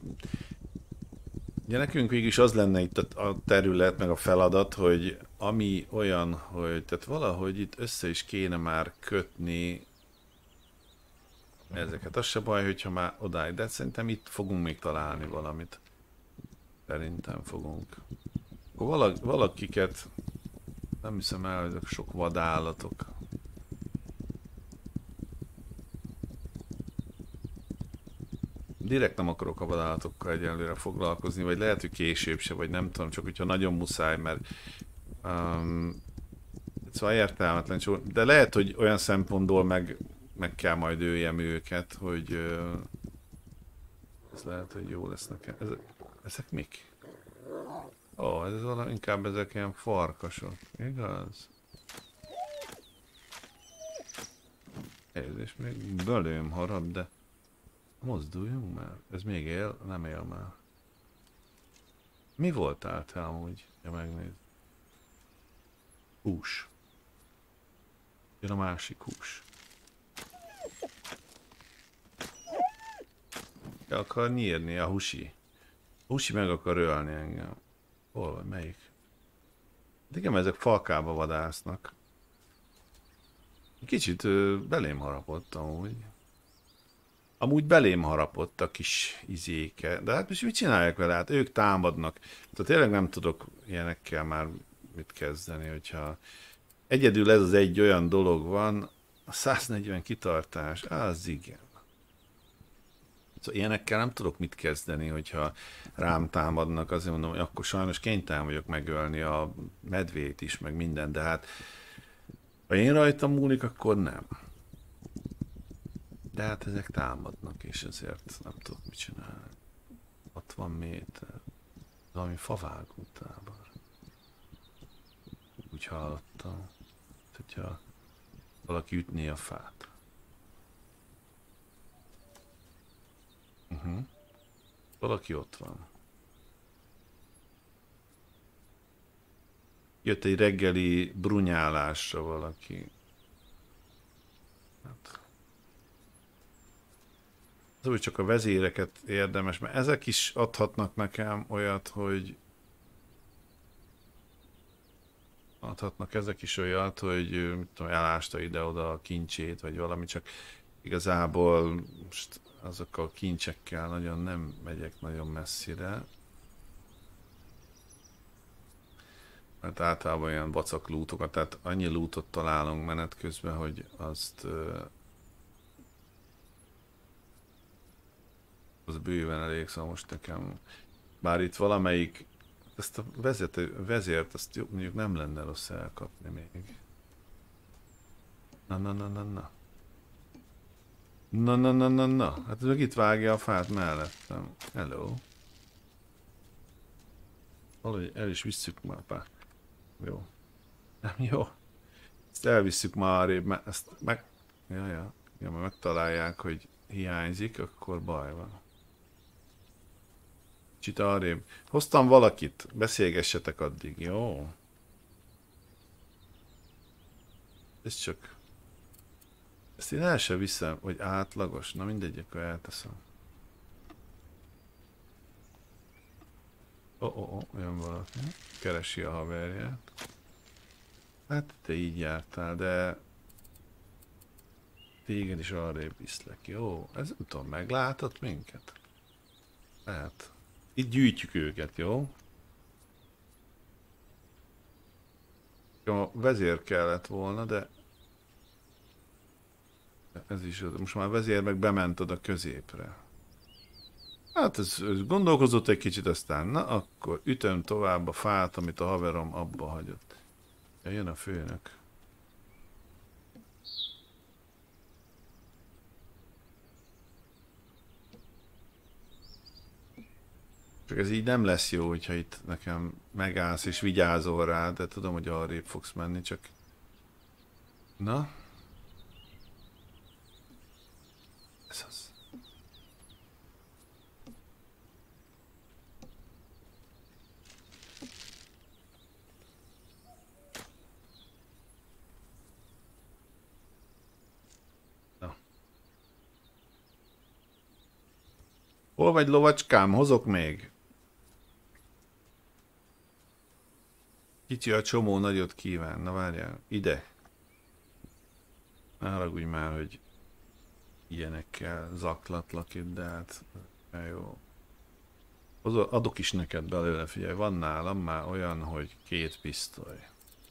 Ugye nekünk végig az lenne itt a terület, meg a feladat, hogy ami olyan, hogy tehát valahogy itt össze is kéne már kötni ezeket. Az se baj, hogyha már odáig, de szerintem itt fogunk még találni valamit. Szerintem fogunk. Akkor valak, valakiket, nem hiszem el, hogy sok vadállatok. Direkt nem akarok a vadállatokkal egyelőre foglalkozni, vagy lehet, hogy később se, vagy nem tudom, csak hogyha nagyon muszáj, mert um, szóval értelmetlen, de lehet, hogy olyan szempontból meg, meg kell majd öljem őket, hogy uh, ez lehet, hogy jó lesz nekem. Ezek, ezek mik? Ó, oh, ez valami, inkább ezek ilyen farkasok, igaz? Érzés, még belőm harap, de mozduljunk már. Ez még él? Nem él már. Mi voltál te amúgy? Ja, megnézd. Hús. Jön a másik hús. El akar nyírni a husi. A husi meg akar ölni engem. Hol van? Melyik? Igen, ezek falkába vadásznak. Kicsit ö, belém harapott amúgy. Amúgy belém harapott a kis izéke, de hát most mit csinálják vele? Hát ők támadnak. Tehát tényleg nem tudok ilyenekkel már mit kezdeni, hogyha egyedül ez az egy olyan dolog van, a száznegyven kitartás, az igen. Szóval ilyenekkel nem tudok mit kezdeni, hogyha rám támadnak, azért mondom, hogy akkor sajnos kénytelen vagyok megölni a medvét is, meg minden, de hát ha én rajtam múlik, akkor nem. De hát ezek támadnak, és ezért nem tudok mit csinálni. hatvan méter. Valami favágó tábor. Úgy hallottam, hogyha valaki ütné a fát. Uh-huh. Valaki ott van. Jött egy reggeli brunyálásra valaki. Hát. Az úgy csak a vezéreket érdemes, mert ezek is adhatnak nekem olyat, hogy adhatnak ezek is olyat, hogy mit tudom, elásta ide-oda a kincsét, vagy valami, csak igazából most azokkal a kincsekkel nagyon nem megyek nagyon messzire. Mert általában olyan vacak lútokat, tehát annyi lútot találunk menet közben, hogy azt az bőven elég, szóval most nekem, bár itt valamelyik, ezt a vezető, vezért, azt mondjuk nem lenne rossz elkapni még. Na, na, na, na, na. Na, na, na, na, na. Hát meg itt vágja a fát mellettem. Hello. Valahogy el is visszük már pár. Jó. Nem jó. Ezt elvisszük már arrébb, mert ezt meg... Ja, ja. Ja, mert megtalálják, hogy hiányzik, akkor baj van. Kicsit arrébb. Hoztam valakit. Beszélgessetek addig, jó? Ez csak... Ezt én el sem viszem, hogy átlagos. Na mindegy, akkor elteszem. Ó, oh, ó, oh, oh, jön valaki. Keresi a haverját. Hát te így jártál, de... Téged is arrébb viszlek. Jó, ez nem tudom, meglátott minket? Hát. Itt gyűjtjük őket, jó? A vezér kellett volna, de... Ez is, most már vezér meg bement oda középre. Hát ez, ez gondolkozott egy kicsit, aztán na akkor ütöm tovább a fát, amit a haverom abba hagyott. Ja, jön a főnök. Csak ez így nem lesz jó, hogyha itt nekem megállsz és vigyázol rá, de tudom, hogy arrébb fogsz menni, csak... Na? Ez az. Na. Hol vagy, lovacskám? Hozok még. Kicsi a csomó, nagyot kíván. Na várjál, ide. Ne haragudj már, hogy ilyenekkel zaklatlak itt, de hát jó. Adok is neked belőle, figyelj, van nálam már olyan, hogy két pisztoly.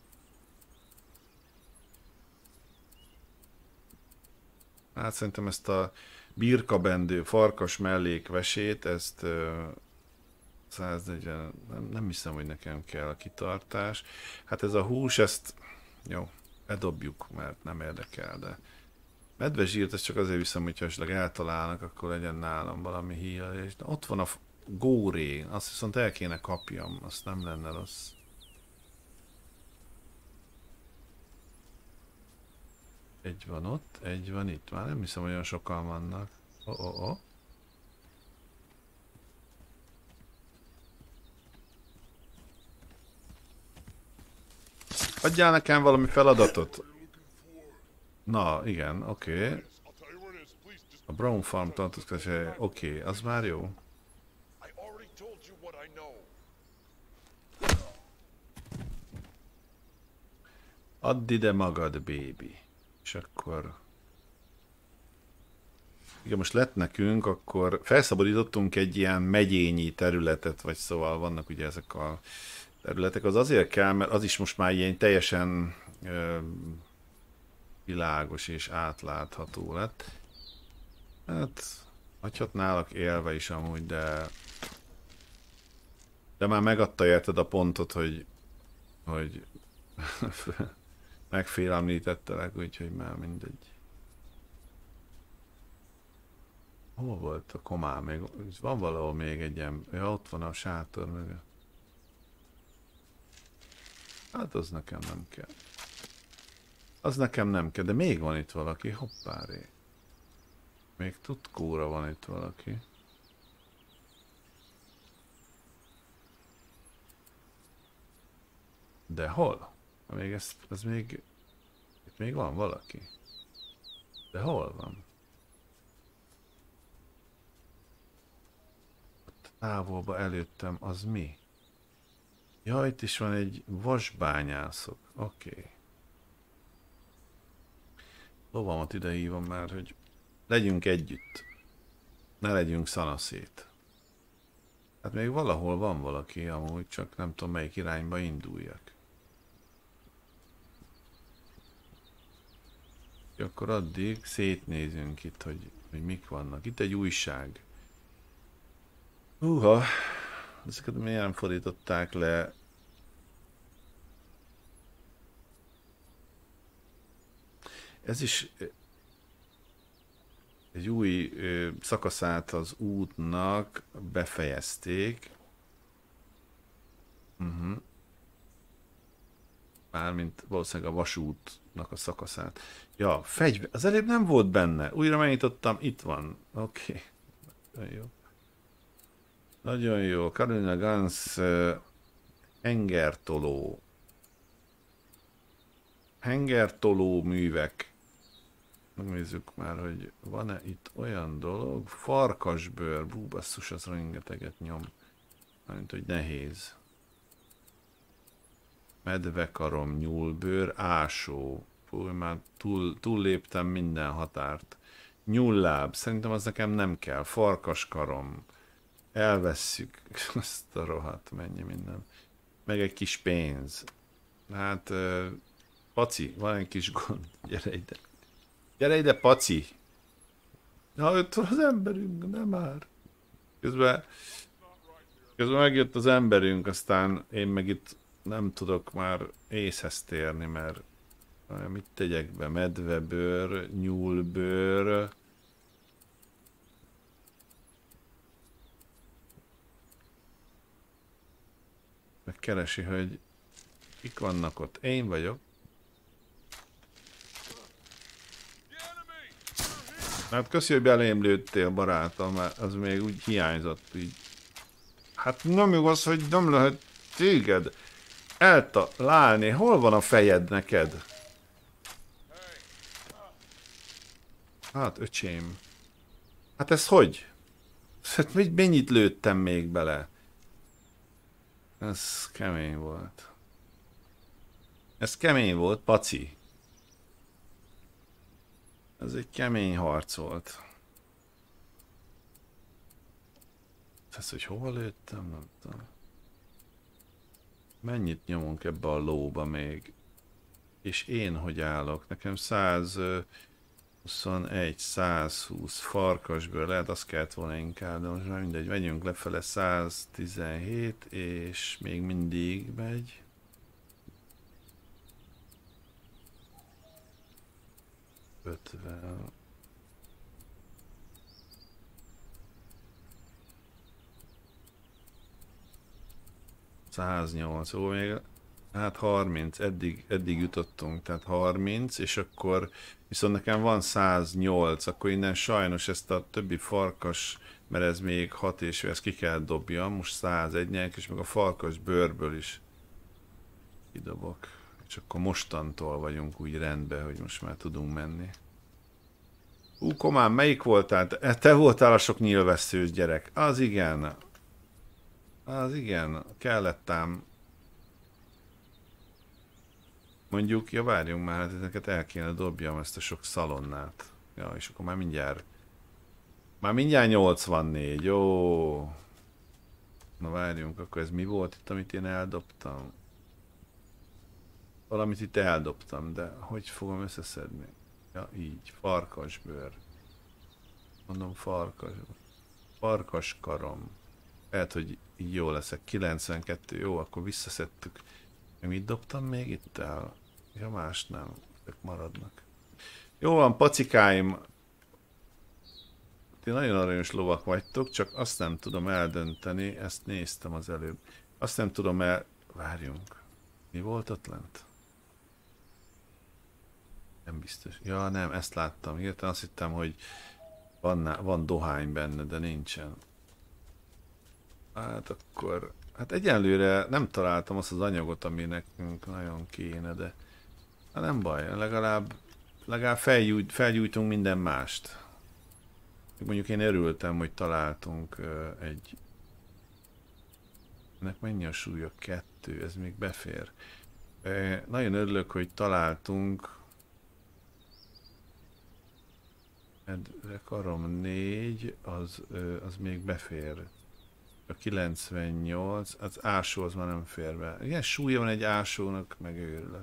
Hát szerintem ezt a birkabendő farkas mellékvesét, ezt száznegyven, nem, nem hiszem, hogy nekem kell a kitartás. Hát ez a hús, ezt jó, bedobjuk, mert nem érdekel, de medvezsírt, ezt csak azért viszem, hogyha esetleg eltalálnak, akkor legyen nálam valami híja. És ott van a góré, azt viszont el kéne kapjam, azt nem lenne rossz. Egy van ott, egy van itt, már nem hiszem, olyan sokan vannak. Oh, oh, oh. Adjál nekem valami feladatot. Na, igen, oké. Okay. A Brown Farm tartózkodása, oké, okay, az már jó. Add ide magad, baby. És akkor... Igen, most lett nekünk, akkor felszabadítottunk egy ilyen megyényi területet, vagy szóval vannak ugye ezek a területek. Az azért kell, mert az is most már ilyen teljesen ö, világos és átlátható lett. Hát, hagyhatnálak élve is amúgy, de... De már megadta érted a pontot, hogy... hogy... megfélemlítettelek, úgyhogy már mindegy. Hol volt a komám? Még, van valahol még egy ilyen... Ja, ott van a sátor mögött. Hát az nekem nem kell. Az nekem nem kell, de még van itt valaki, hoppáré. Még tutkóra van itt valaki. De hol? Még ez, ez még... Itt még van valaki. De hol van? Ott távolba előttem, az mi? Ja, itt is van egy vasbányászok. Oké. Okay. Lovamat ide hívom már, hogy legyünk együtt. Ne legyünk szanaszét. Hát még valahol van valaki, amúgy csak nem tudom melyik irányba induljak. Akkor addig szétnézünk itt, hogy, hogy mik vannak. Itt egy újság. Húha, ezeket miért nem fordították le? Ez is... egy új ö, szakaszát az útnak befejezték. Uh-huh. Mármint valószínűleg a vasútnak a szakaszát. Ja, fegyver. Az előbb nem volt benne. Újra megnyitottam, itt van. Oké. Okay. Nagyon jó. Nagyon jó. Carolina Gans uh, hengertoló. Hengertoló művek. Megnézzük már, hogy van-e itt olyan dolog. Farkasbőr. Bú, basszus, az rengeteget nyom. Mint hogy nehéz. Medvekarom, nyúlbőr, ásó. Fú, már túl, túlléptem minden határt. Nyúlláb, szerintem az nekem nem kell. Farkaskarom. Elvesszük. Azt a rohadt, mennyi minden. Meg egy kis pénz. Hát, uh, Paci, van egy kis gond. Gyere ide. Gyere ide, Paci. Na, ott az emberünk, nem már. Közben, közben megjött az emberünk, aztán én meg itt nem tudok már észhez térni, mert mit tegyek be? Medvebőr, nyúlbőr. Megkeresi, hogy kik vannak ott. Én vagyok. Hát köszi, hogy belém lőttél, barátom, mert az még úgy hiányzott így. Hát nem igaz, hogy nem lehet téged eltalálni. Hol van a fejed neked? Hát, öcsém. Hát ez hogy? Hát mennyit lőttem még bele? Ez kemény volt. Ez kemény volt, Paci. Ez egy kemény harc volt. Ez, hogy hova lőttem, nem tudom. Mennyit nyomunk ebbe a lóba még? És én hogy állok? Nekem százhuszonegy, százhúsz farkasbőr, lehet azt kellett volna inkább, de most már mindegy, megyünk lefele száztizenhét, és még mindig megy. ötven. száznyolc, ó, még hát harminc, eddig, eddig jutottunk, tehát harminc, és akkor viszont nekem van száznyolc, akkor innen sajnos ezt a többi farkas, mert ez még hat és ezt ki kell dobjam, most százegy nyelk, és meg a farkas bőrből is kidobok. És akkor mostantól vagyunk úgy rendben, hogy most már tudunk menni. Ú, Komán, melyik voltál? Te voltál a sok nyílvesszős gyerek. Az igen. Az igen, kellett ám. Mondjuk, ja várjunk már, hát ezeket el kéne dobjam, ezt a sok szalonnát. Ja, és akkor már mindjárt... Már mindjárt nyolcvannégy, jó. Na várjunk, akkor ez mi volt itt, amit én eldobtam? Valamit itt eldobtam, de hogy fogom összeszedni? Ja, így, farkasbőr. Mondom, farkas. Farkaskarom. Lehet, hogy így jó leszek. kilencvenkettő, jó, akkor visszaszedtük. Mit dobtam még itt el? Ja, más nem. Ők maradnak. Jó van, pacikáim. Ti nagyon aranyos lovak vagytok, csak azt nem tudom eldönteni. Ezt néztem az előbb. Azt nem tudom el... Várjunk. Mi volt ott lent? Nem biztos. Ja, nem, ezt láttam. Hirtelen azt hittem, hogy van, van dohány benne, de nincsen. Hát akkor... Hát egyenlőre nem találtam azt az anyagot, ami nekünk nagyon kéne, de... Hát nem baj, legalább... Legalább felgyújt, felgyújtunk minden mást. Mondjuk én örültem, hogy találtunk uh, egy... Ennek mennyi a súlya? Kettő, ez még befér. Uh, nagyon örülök, hogy találtunk... Karom négy, az, uh, az még befér. A kilencvennyolc, az ásó az már nem fér be. Ilyen súlya van egy ásónak, meg őrület.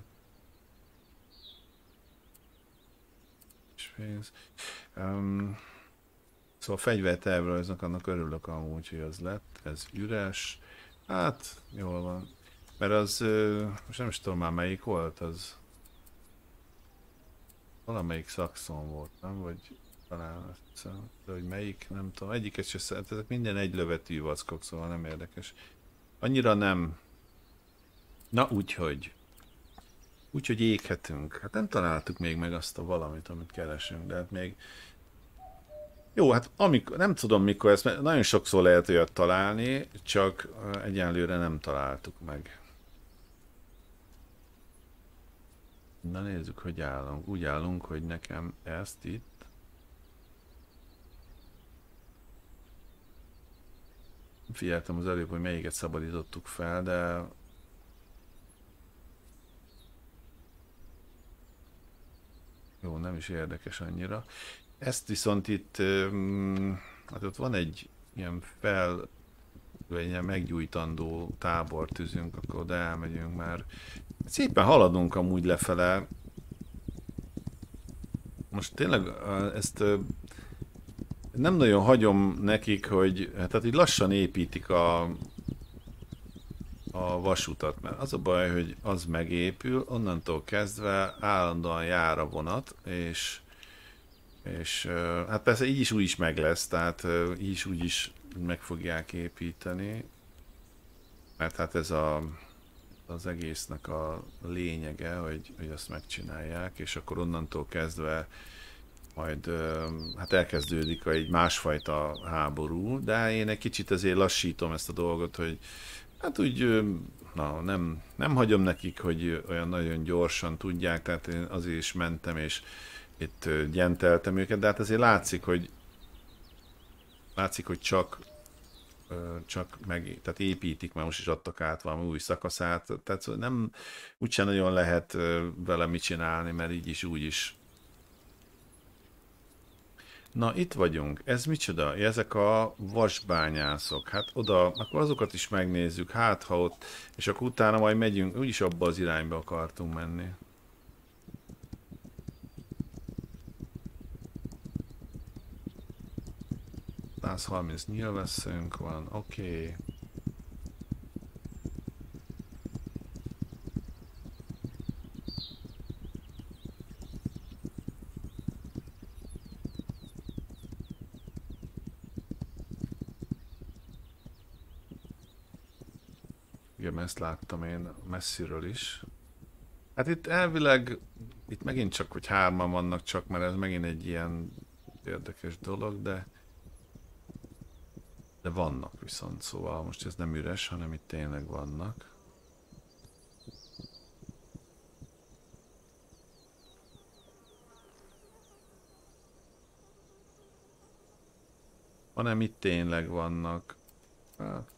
Um, szóval a fegyvertervrajznak annak örülök amúgy, hogy az lett. Ez üres. Hát, jól van. Mert az, uh, most nem is tudom már melyik volt, az... Valamelyik szakszon volt, nem? Vagy... talán azt hiszem, de hogy melyik, nem tudom, egyiket se szeret, ezek minden egy lövetű vackok, szóval nem érdekes. Annyira nem. Na úgyhogy. Úgyhogy éghetünk. Hát nem találtuk még meg azt a valamit, amit keresünk, de hát még... Jó, hát amikor, nem tudom mikor ezt, mert nagyon sokszor lehet olyat találni, csak uh, egyenlőre nem találtuk meg. Na nézzük, hogy állunk. Úgy állunk, hogy nekem ezt itt... Figyeltem az előbb, hogy melyiket szabadítottuk fel, de... Jó, nem is érdekes annyira. Ezt viszont itt... Um, hát ott van egy ilyen fel... Egy ilyen meggyújtandó tábortűzünk, akkor oda elmegyünk már. Szépen haladunk amúgy lefele. Most tényleg uh, ezt... Uh, nem nagyon hagyom nekik, hogy hát, tehát így lassan építik a, a vasutat, mert az a baj, hogy az megépül, onnantól kezdve állandóan jár a vonat, és, és hát persze így is úgy is meg lesz, tehát így is úgy is meg fogják építeni, mert hát ez a, az egésznek a lényege, hogy, hogy azt megcsinálják, és akkor onnantól kezdve majd hát elkezdődik egy másfajta háború, de én egy kicsit azért lassítom ezt a dolgot, hogy hát úgy na, nem, nem hagyom nekik, hogy olyan nagyon gyorsan tudják, tehát én azért is mentem, és itt gyenteltem őket, de hát azért látszik, hogy látszik, hogy csak csak meg, tehát építik, már most is adtak át valami új szakaszát, tehát nem úgyse nagyon lehet vele mit csinálni, mert így is úgy is. Na, itt vagyunk. Ez micsoda? Ezek a vasbányászok. Hát oda, akkor azokat is megnézzük. Hát, ha ott, és akkor utána majd megyünk, úgyis abba az irányba akartunk menni. száz harminc nyilvesszünk van, oké. Okay. Igen, ezt láttam én messziről is. Hát itt elvileg, itt megint csak, hogy hárman vannak csak, mert ez megint egy ilyen érdekes dolog, de de vannak viszont, szóval most ez nem üres, hanem itt tényleg vannak. Hanem itt tényleg vannak. Hát,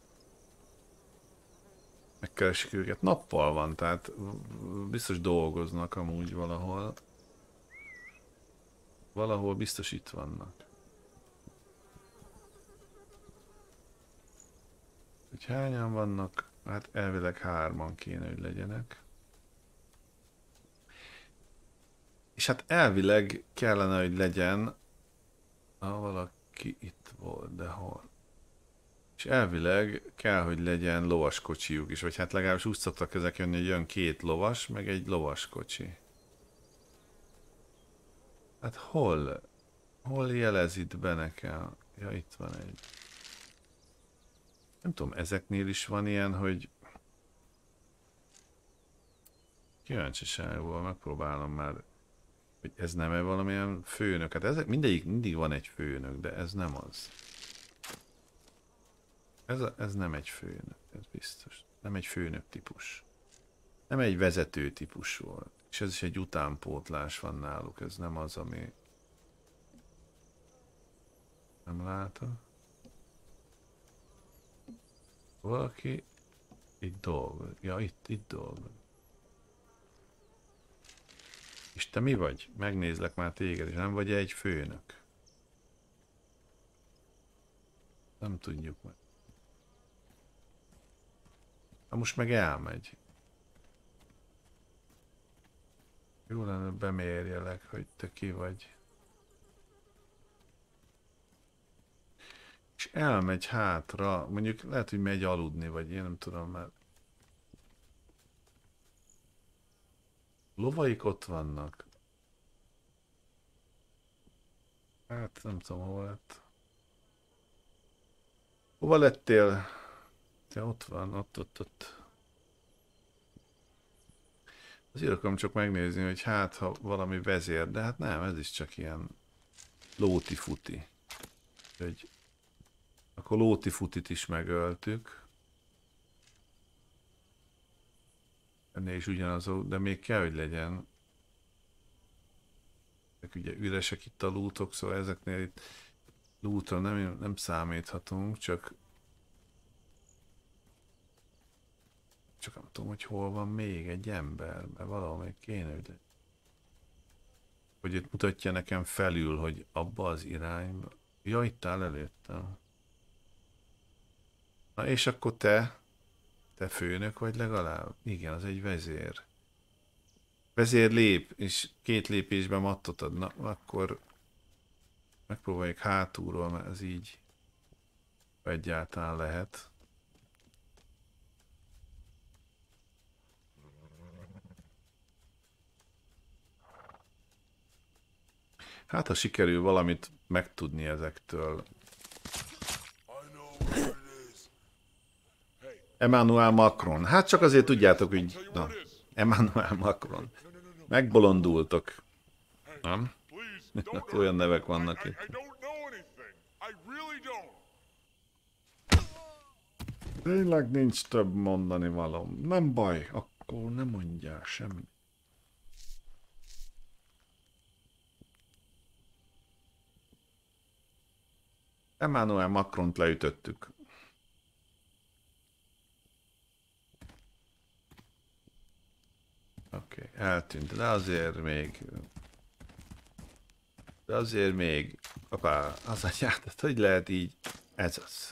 megkeresik őket. Nappal van, tehát biztos dolgoznak amúgy valahol. Valahol biztos itt vannak. Hogy hányan vannak? Hát elvileg hárman kéne, hogy legyenek. És hát elvileg kellene, hogy legyen... Ha valaki itt volt, de hol? És elvileg kell, hogy legyen lovaskocsijuk is, vagy hát legalábbis úgy szoktak ezek jönni, hogy jön két lovas, meg egy lovaskocsi. Hát hol? Hol jelez itt be nekem? Ja, itt van egy. Nem tudom, ezeknél is van ilyen, hogy kíváncsiságból megpróbálom már, hogy ez nem-e valamilyen főnök. Hát ezek mindegyik mindig van egy főnök, de ez nem az. Ez, a, ez nem egy főnök, ez biztos. Nem egy főnök típus. Nem egy vezető típus volt. És ez is egy utánpótlás van náluk, ez nem az, ami... Nem látom. Valaki itt dolgozik. Ja, itt, itt dolgozik. És te mi vagy? Megnézlek már téged, és nem vagy egy főnök. Nem tudjuk meg. Na most meg elmegy. Jó lenne bemérjelek, hogy te ki vagy. És elmegy hátra, mondjuk lehet, hogy megy aludni, vagy én nem tudom, mert... Lovaik ott vannak. Hát nem tudom, hol lett. Hova lettél? Te ott van, ott, ott, ott. Azért akarom csak megnézni, hogy hát, ha valami vezér, de hát nem, ez is csak ilyen lóti-futi. Hogy akkor lóti-futit is megöltük. Ennél is ugyanazok, de még kell, hogy legyen. Ezek ugye üresek itt a lútok, szóval ezeknél itt lútra nem, nem számíthatunk, csak csak nem tudom, hogy hol van még egy ember, mert valahol még kéne, hogy hogy itt mutatja nekem felül, hogy abba az irányba. Ja, itt áll előttem. Na és akkor te, te főnök vagy legalább? Igen, az egy vezér. Vezér lép, és két lépésben mattot ad. Na, akkor megpróbáljuk hátulról, mert ez így egyáltalán lehet. Hát, ha sikerül valamit megtudni ezektől. Emmanuel Macron. Hát csak azért tudjátok, hogy... Na, Emmanuel Macron. Megbolondultok. Nem? Olyan nevek vannak itt. Tényleg nincs több mondani valóm. Nem baj, akkor nem mondjál semmi. Emmanuel Macront leütöttük. Oké, okay, eltűnt, de azért még... De azért még... Apá, az atyát, hogy lehet így... Ez az.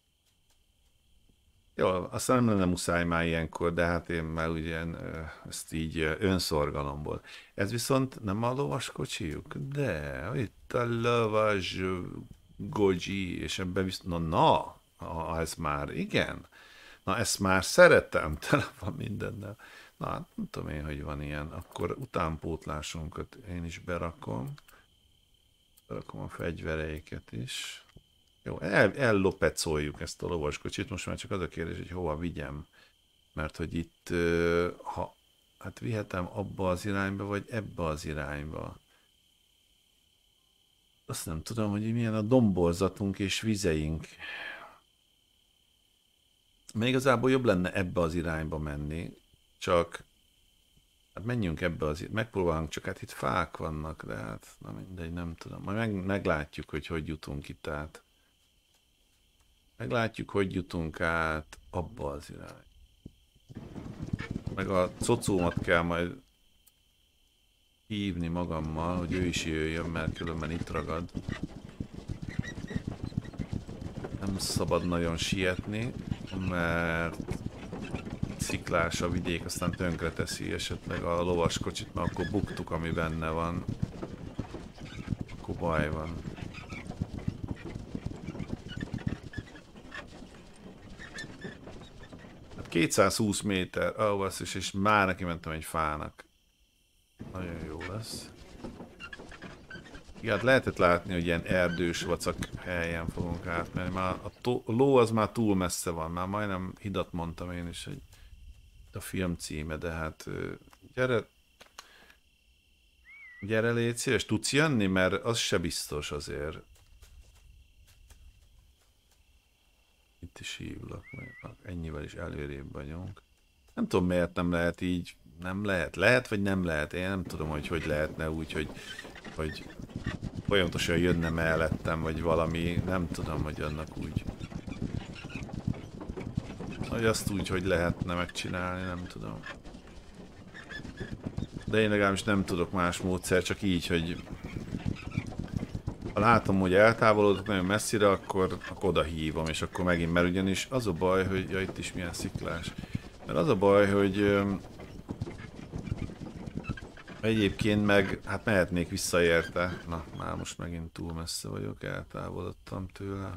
Jó, aztán nem lenne muszáj már ilyenkor, de hát én már ugye ezt így önszorgalomból. Ez viszont nem a lovaskocsijuk? De, itt a lovas gocsi, és ebben viszont... Na, na, na, ez már, igen. Na, ezt már szeretem, tele van mindennel. Na, hát nem tudom én, hogy van ilyen. Akkor utánpótlásunkat én is berakom. Berakom a fegyvereiket is. Jó, el, ellopecoljuk ezt a lovaskocsit, most már csak az a kérdés, hogy hova vigyem. Mert hogy itt, ha, hát vihetem abba az irányba, vagy ebbe az irányba. Azt nem tudom, hogy milyen a domborzatunk és vizeink. Még igazából jobb lenne ebbe az irányba menni, csak hát menjünk ebbe az irányba, megpróbálunk, csak hát itt fák vannak, de hát na mindegy, nem tudom. Majd meg, meglátjuk, hogy hogy jutunk itt át. Meglátjuk, hogy jutunk át abba az irány. Meg a cocómat kell majd hívni magammal, hogy ő is jöjjön, mert különben itt ragad. Nem szabad nagyon sietni, mert sziklás a vidék, aztán tönkre teszi esetleg a lovaskocsit, mert akkor buktuk, ami benne van. Akkor baj van. kétszázhúsz méter, ó, oh, és, és már neki mentem egy fának. Nagyon jó lesz. Igen, lehetett látni, hogy ilyen erdős vacak helyen fogunk átmenni. Már a, tó, a ló az már túl messze van, már majdnem hidat mondtam én is, hogy a film címe, de hát gyere, gyere légy szíves, tudsz jönni, mert az se biztos azért. Itt is hívlak, majd ennyivel is előrébb vagyunk. Nem tudom, miért nem lehet így, nem lehet, lehet vagy nem lehet, én nem tudom, hogy hogy lehetne úgy, hogy, hogy folyamatosan jönne mellettem, vagy valami, nem tudom, hogy annak úgy, hogy azt úgy, hogy lehetne megcsinálni, nem tudom. De én legalábbis nem tudok más módszer, csak így, hogy ha látom, hogy eltávolodok nagyon messzire, akkor, akkor oda hívom, és akkor megint, mert ugyanis az a baj, hogy ja, itt is milyen sziklás. Mert az a baj, hogy öm, egyébként meg, hát mehetnék vissza érte. Na, már most megint túl messze vagyok, eltávolodtam tőle.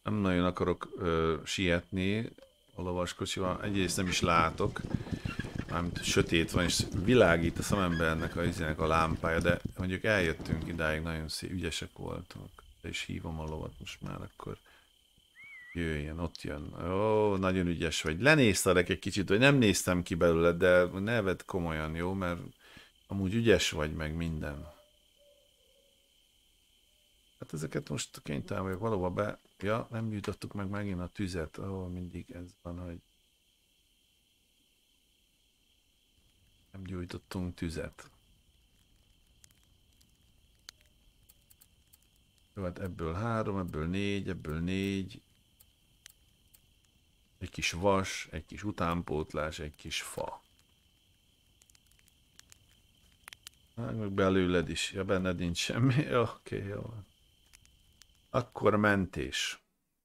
nem nagyon akarok ö, sietni a lovaskocsival. Egyrészt nem is látok. Mármint sötét van, és világít a szemembernek a, izének a lámpája, de mondjuk eljöttünk idáig, nagyon szép, ügyesek voltunk. De is hívom a lovat most már, akkor jöjjön, ott jön. Ó, nagyon ügyes vagy. Lenéztelek egy kicsit, vagy nem néztem ki belőle, de ne vedd komolyan, jó? Mert amúgy ügyes vagy, meg minden. Hát ezeket most kénytelen vagyok valóban be... Ja, nem gyújtottuk meg megint a tüzet. Ó, mindig ez van, hogy... Nem gyújtottunk tüzet. Jó, hát ebből három, ebből négy, ebből négy. Egy kis vas, egy kis utánpótlás, egy kis fa. Hát meg belőled is. Ja, benned nincs semmi. Oké, okay, jó. Akkor mentés.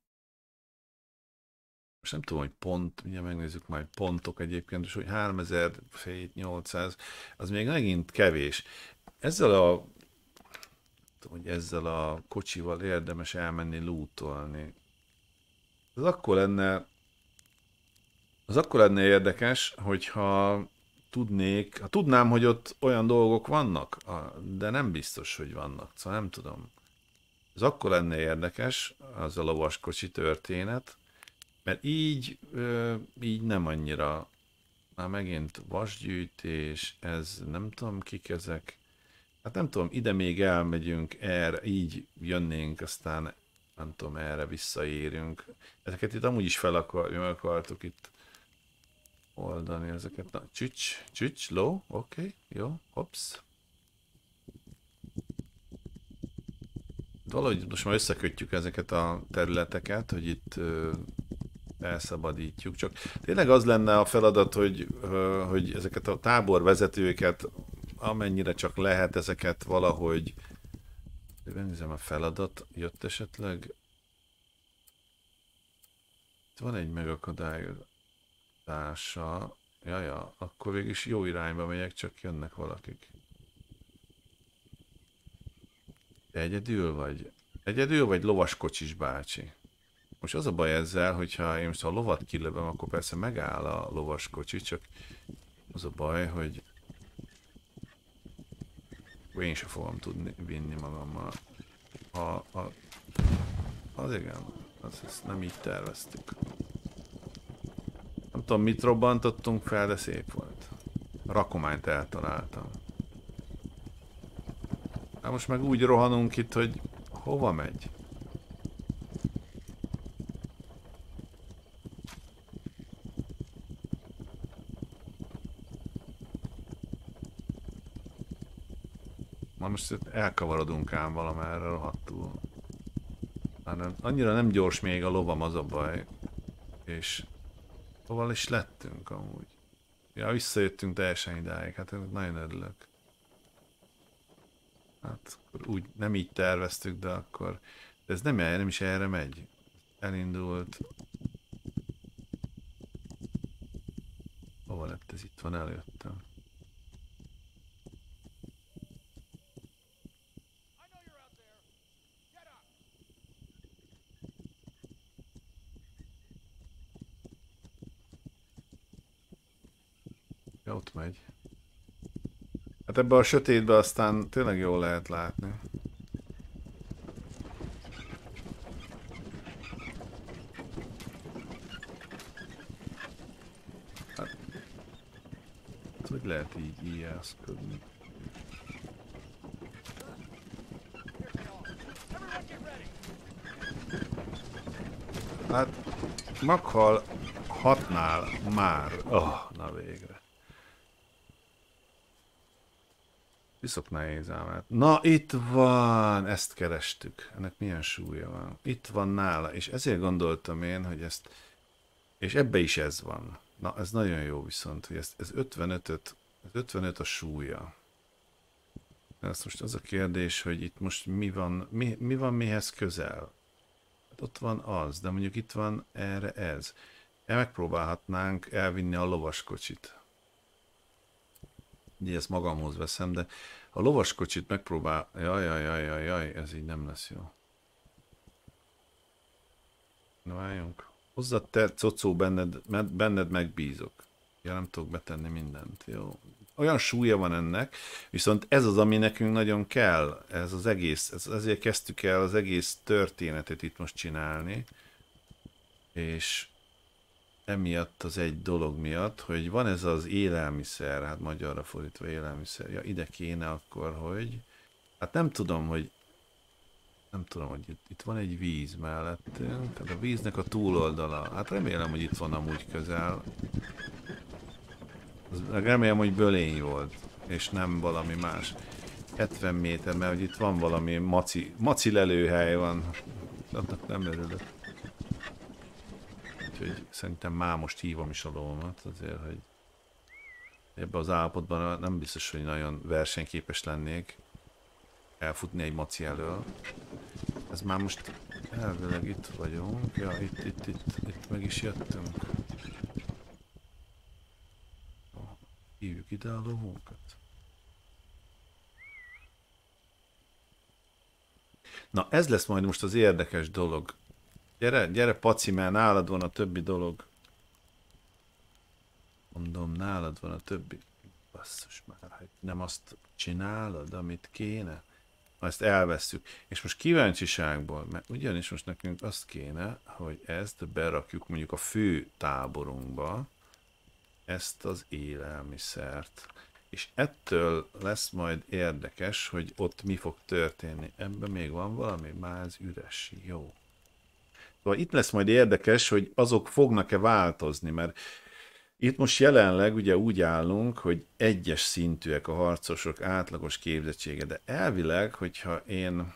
Most nem tudom, hogy pont, ugye megnézzük majd pontok egyébként, és hogy háromezer-nyolcszáz, az még megint kevés. Ezzel a, tudom, hogy ezzel a kocsival érdemes elmenni lootolni. Az akkor lenne, az akkor lenne érdekes, hogyha tudnék, ha tudnám, hogy ott olyan dolgok vannak, de nem biztos, hogy vannak, szóval nem tudom. Ez akkor lenne érdekes, az a lovaskocsi történet, mert így, ö, így nem annyira. Már megint vasgyűjtés, ez nem tudom kik ezek. Hát nem tudom, ide még elmegyünk, erre, így jönnénk, aztán nem tudom, erre visszaérünk. Ezeket itt amúgy is fel akar, akartuk itt oldani ezeket. Na, csücs, csücs, ló, oké, okay, jó, hops. Valahogy most már összekötjük ezeket a területeket, hogy itt ö, elszabadítjuk. Csak tényleg az lenne a feladat, hogy, ö, hogy ezeket a táborvezetőket, amennyire csak lehet, ezeket valahogy... Nézem, a feladat jött esetleg. Itt van egy megakadályozása. Jaja, akkor végig is jó irányba megyek, csak jönnek valakik. Te egyedül vagy? Egyedül vagy lovaskocsis bácsi? Most az a baj ezzel, hogyha én most a lovat kilövöm, akkor persze megáll a lovaskocsi, csak az a baj, hogy én sem fogom tudni vinni magammal. A, a, az igen, az, ezt nem így terveztük. Nem tudom, mit robbantottunk fel, de szép volt. A rakományt eltaláltam. Hát most meg úgy rohanunk itt, hogy hova megy? Ma most elkavarodunk ám valamerre rohadtul. Már annyira nem gyors még a lovam, az a baj. És hova is lettünk amúgy. Ja, visszajöttünk teljesen idáig, hát nagyon örülök. Hát akkor úgy nem így terveztük, de akkor... De ez nem, el, nem is erre megy. Elindult. Hova lett ez? Itt van, előttem. Ja, ott megy. Hát ebbe a sötétbe aztán tényleg jól lehet látni. Hát, hogy lehet így ijeszködni? Hát, meghal hatnál már. Oh, na végre. Viszok nehéz ám. Na itt van, ezt kerestük. Ennek milyen súlya van. Itt van nála, és ezért gondoltam én, hogy ezt... És ebbe is ez van. Na, ez nagyon jó viszont, hogy ez, ez ötvenötöt, ez ötvenöt a súlya. Ez most az a kérdés, hogy itt most mi van, mi, mi van mihez közel? Hát ott van az, de mondjuk itt van erre ez. El megpróbálhatnánk elvinni a lovaskocsit. Ugye ezt magamhoz veszem, de a lovaskocsit megpróbál... Jaj, jaj, jaj, jaj, jaj, ez így nem lesz jó. Na várjunk. Hozzad te, cocó, benned, med- benned megbízok. Ja, nem tudok betenni mindent, jó. Olyan súlya van ennek, viszont ez az, ami nekünk nagyon kell, ez az egész, ez, ezért kezdtük el az egész történetet itt most csinálni, és emiatt az egy dolog miatt, hogy van ez az élelmiszer, hát magyarra fordítva élelmiszer, ja ide kéne akkor, hogy, hát nem tudom, hogy nem tudom, hogy itt, itt van egy víz mellettünk, tehát a víznek a túloldala, hát remélem, hogy itt van amúgy közel, az, remélem, hogy bölény volt, és nem valami más. hetven méter, mert hogy itt van valami maci, maci lelőhely van, annak nem örülök. Úgyhogy szerintem már most hívom is a lovamat, azért, hogy ebben az állapotban nem biztos, hogy nagyon versenyképes lennék elfutni egy maci elől. Ez már most elvileg itt vagyunk. Ja, itt, itt, itt, itt meg is jöttünk. Hívjuk ide a lovunkat. Na, ez lesz majd most az érdekes dolog. Gyere, gyere Paci, mert nálad van a többi dolog. Mondom, nálad van a többi. Basszus már, hogy nem azt csinálod, amit kéne. Ezt elvesszük. És most kíváncsiságból, mert ugyanis most nekünk azt kéne, hogy ezt berakjuk mondjuk a fő táborunkba, ezt az élelmiszert. És ettől lesz majd érdekes, hogy ott mi fog történni. Ebben még van valami? Már ez üres. Jó. Szóval itt lesz majd érdekes, hogy azok fognak-e változni, mert itt most jelenleg ugye úgy állunk, hogy egyes szintűek a harcosok átlagos képzettsége, de elvileg, hogyha én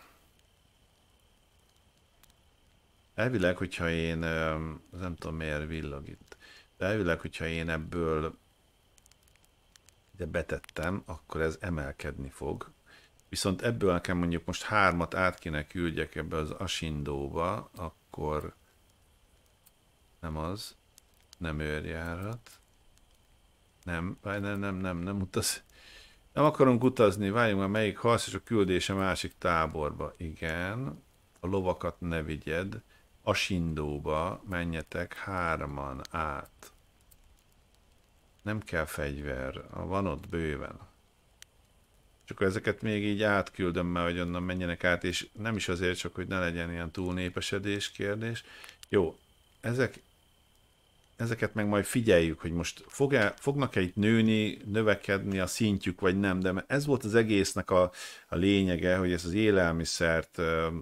elvileg, hogyha én nem tudom miért villog itt, de elvileg, hogyha én ebből ide betettem, akkor ez emelkedni fog. Viszont ebből nekem mondjuk most hármat át kéne küldjek ebbe az Asindóba, akkor nem az, nem őrjárat. Nem, nem, nem, nem, nem utaz. Nem akarunk utazni, várjunk már, melyik harc és a küldése másik táborba. Igen, a lovakat ne vigyed, Asindóba menjetek hárman át. Nem kell fegyver, van ott bőven. Csak ezeket még így átküldöm már, hogy onnan menjenek át, és nem is azért csak, hogy ne legyen ilyen túlnépesedés kérdés. Jó, ezek, ezeket meg majd figyeljük, hogy most fog-e, fognak-e itt nőni, növekedni a szintjük, vagy nem, de ez volt az egésznek a, a lényege, hogy ez az élelmiszert,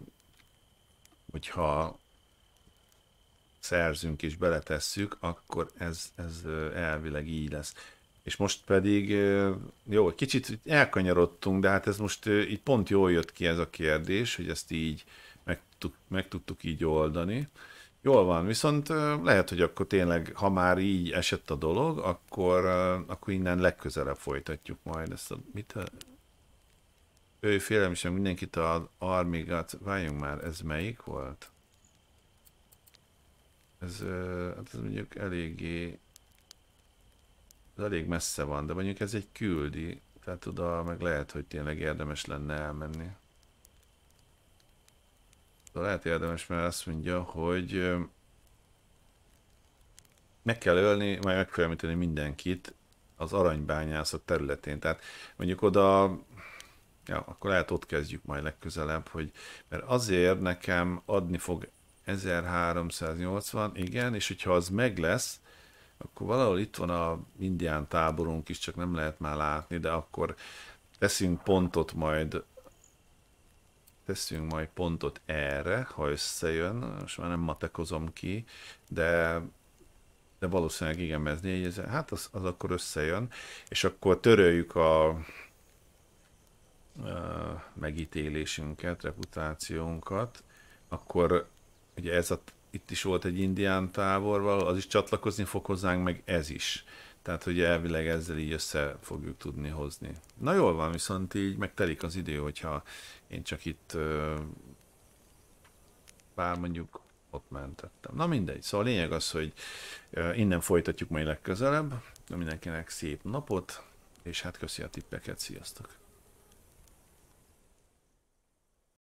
hogyha szerzünk és beletesszük, akkor ez, ez elvileg így lesz. És most pedig, jó, kicsit elkanyarodtunk, de hát ez most itt pont jól jött ki ez a kérdés, hogy ezt így meg, meg tudtuk így oldani. Jól van, viszont lehet, hogy akkor tényleg, ha már így esett a dolog, akkor, akkor innen legközelebb folytatjuk majd ezt a... Mit a... Ő félem is, mindenkit az armigat... Várjunk már, ez melyik volt? Ez, hát ez mondjuk eléggé... Ez elég messze van, de mondjuk ez egy küldi, tehát oda meg lehet, hogy tényleg érdemes lenne elmenni. De lehet érdemes, mert azt mondja, hogy meg kell ölni, majd megfélemlíteni mindenkit az aranybányászat területén. Tehát mondjuk oda, ja, akkor lehet ott kezdjük majd legközelebb, hogy, mert azért nekem adni fog ezerháromszáznyolcvan, igen, és hogyha az meg lesz, akkor valahol itt van a indián táborunk is, csak nem lehet már látni, de akkor teszünk pontot majd, teszünk majd pontot erre, ha összejön, most már nem matekozom ki, de, de valószínűleg igen, ez négyezer, hát az, az akkor összejön, és akkor töröljük a, a megítélésünket, reputációnkat, akkor ugye ez a itt is volt egy indián táborval, az is csatlakozni fog hozzánk, meg ez is. Tehát, hogy elvileg ezzel így össze fogjuk tudni hozni. Na jól van, viszont így megtelik az idő, hogyha én csak itt bár mondjuk ott mentettem. Na mindegy, szóval a lényeg az, hogy innen folytatjuk majd legközelebb. Mindenkinek szép napot, és hát köszi a tippeket, sziasztok!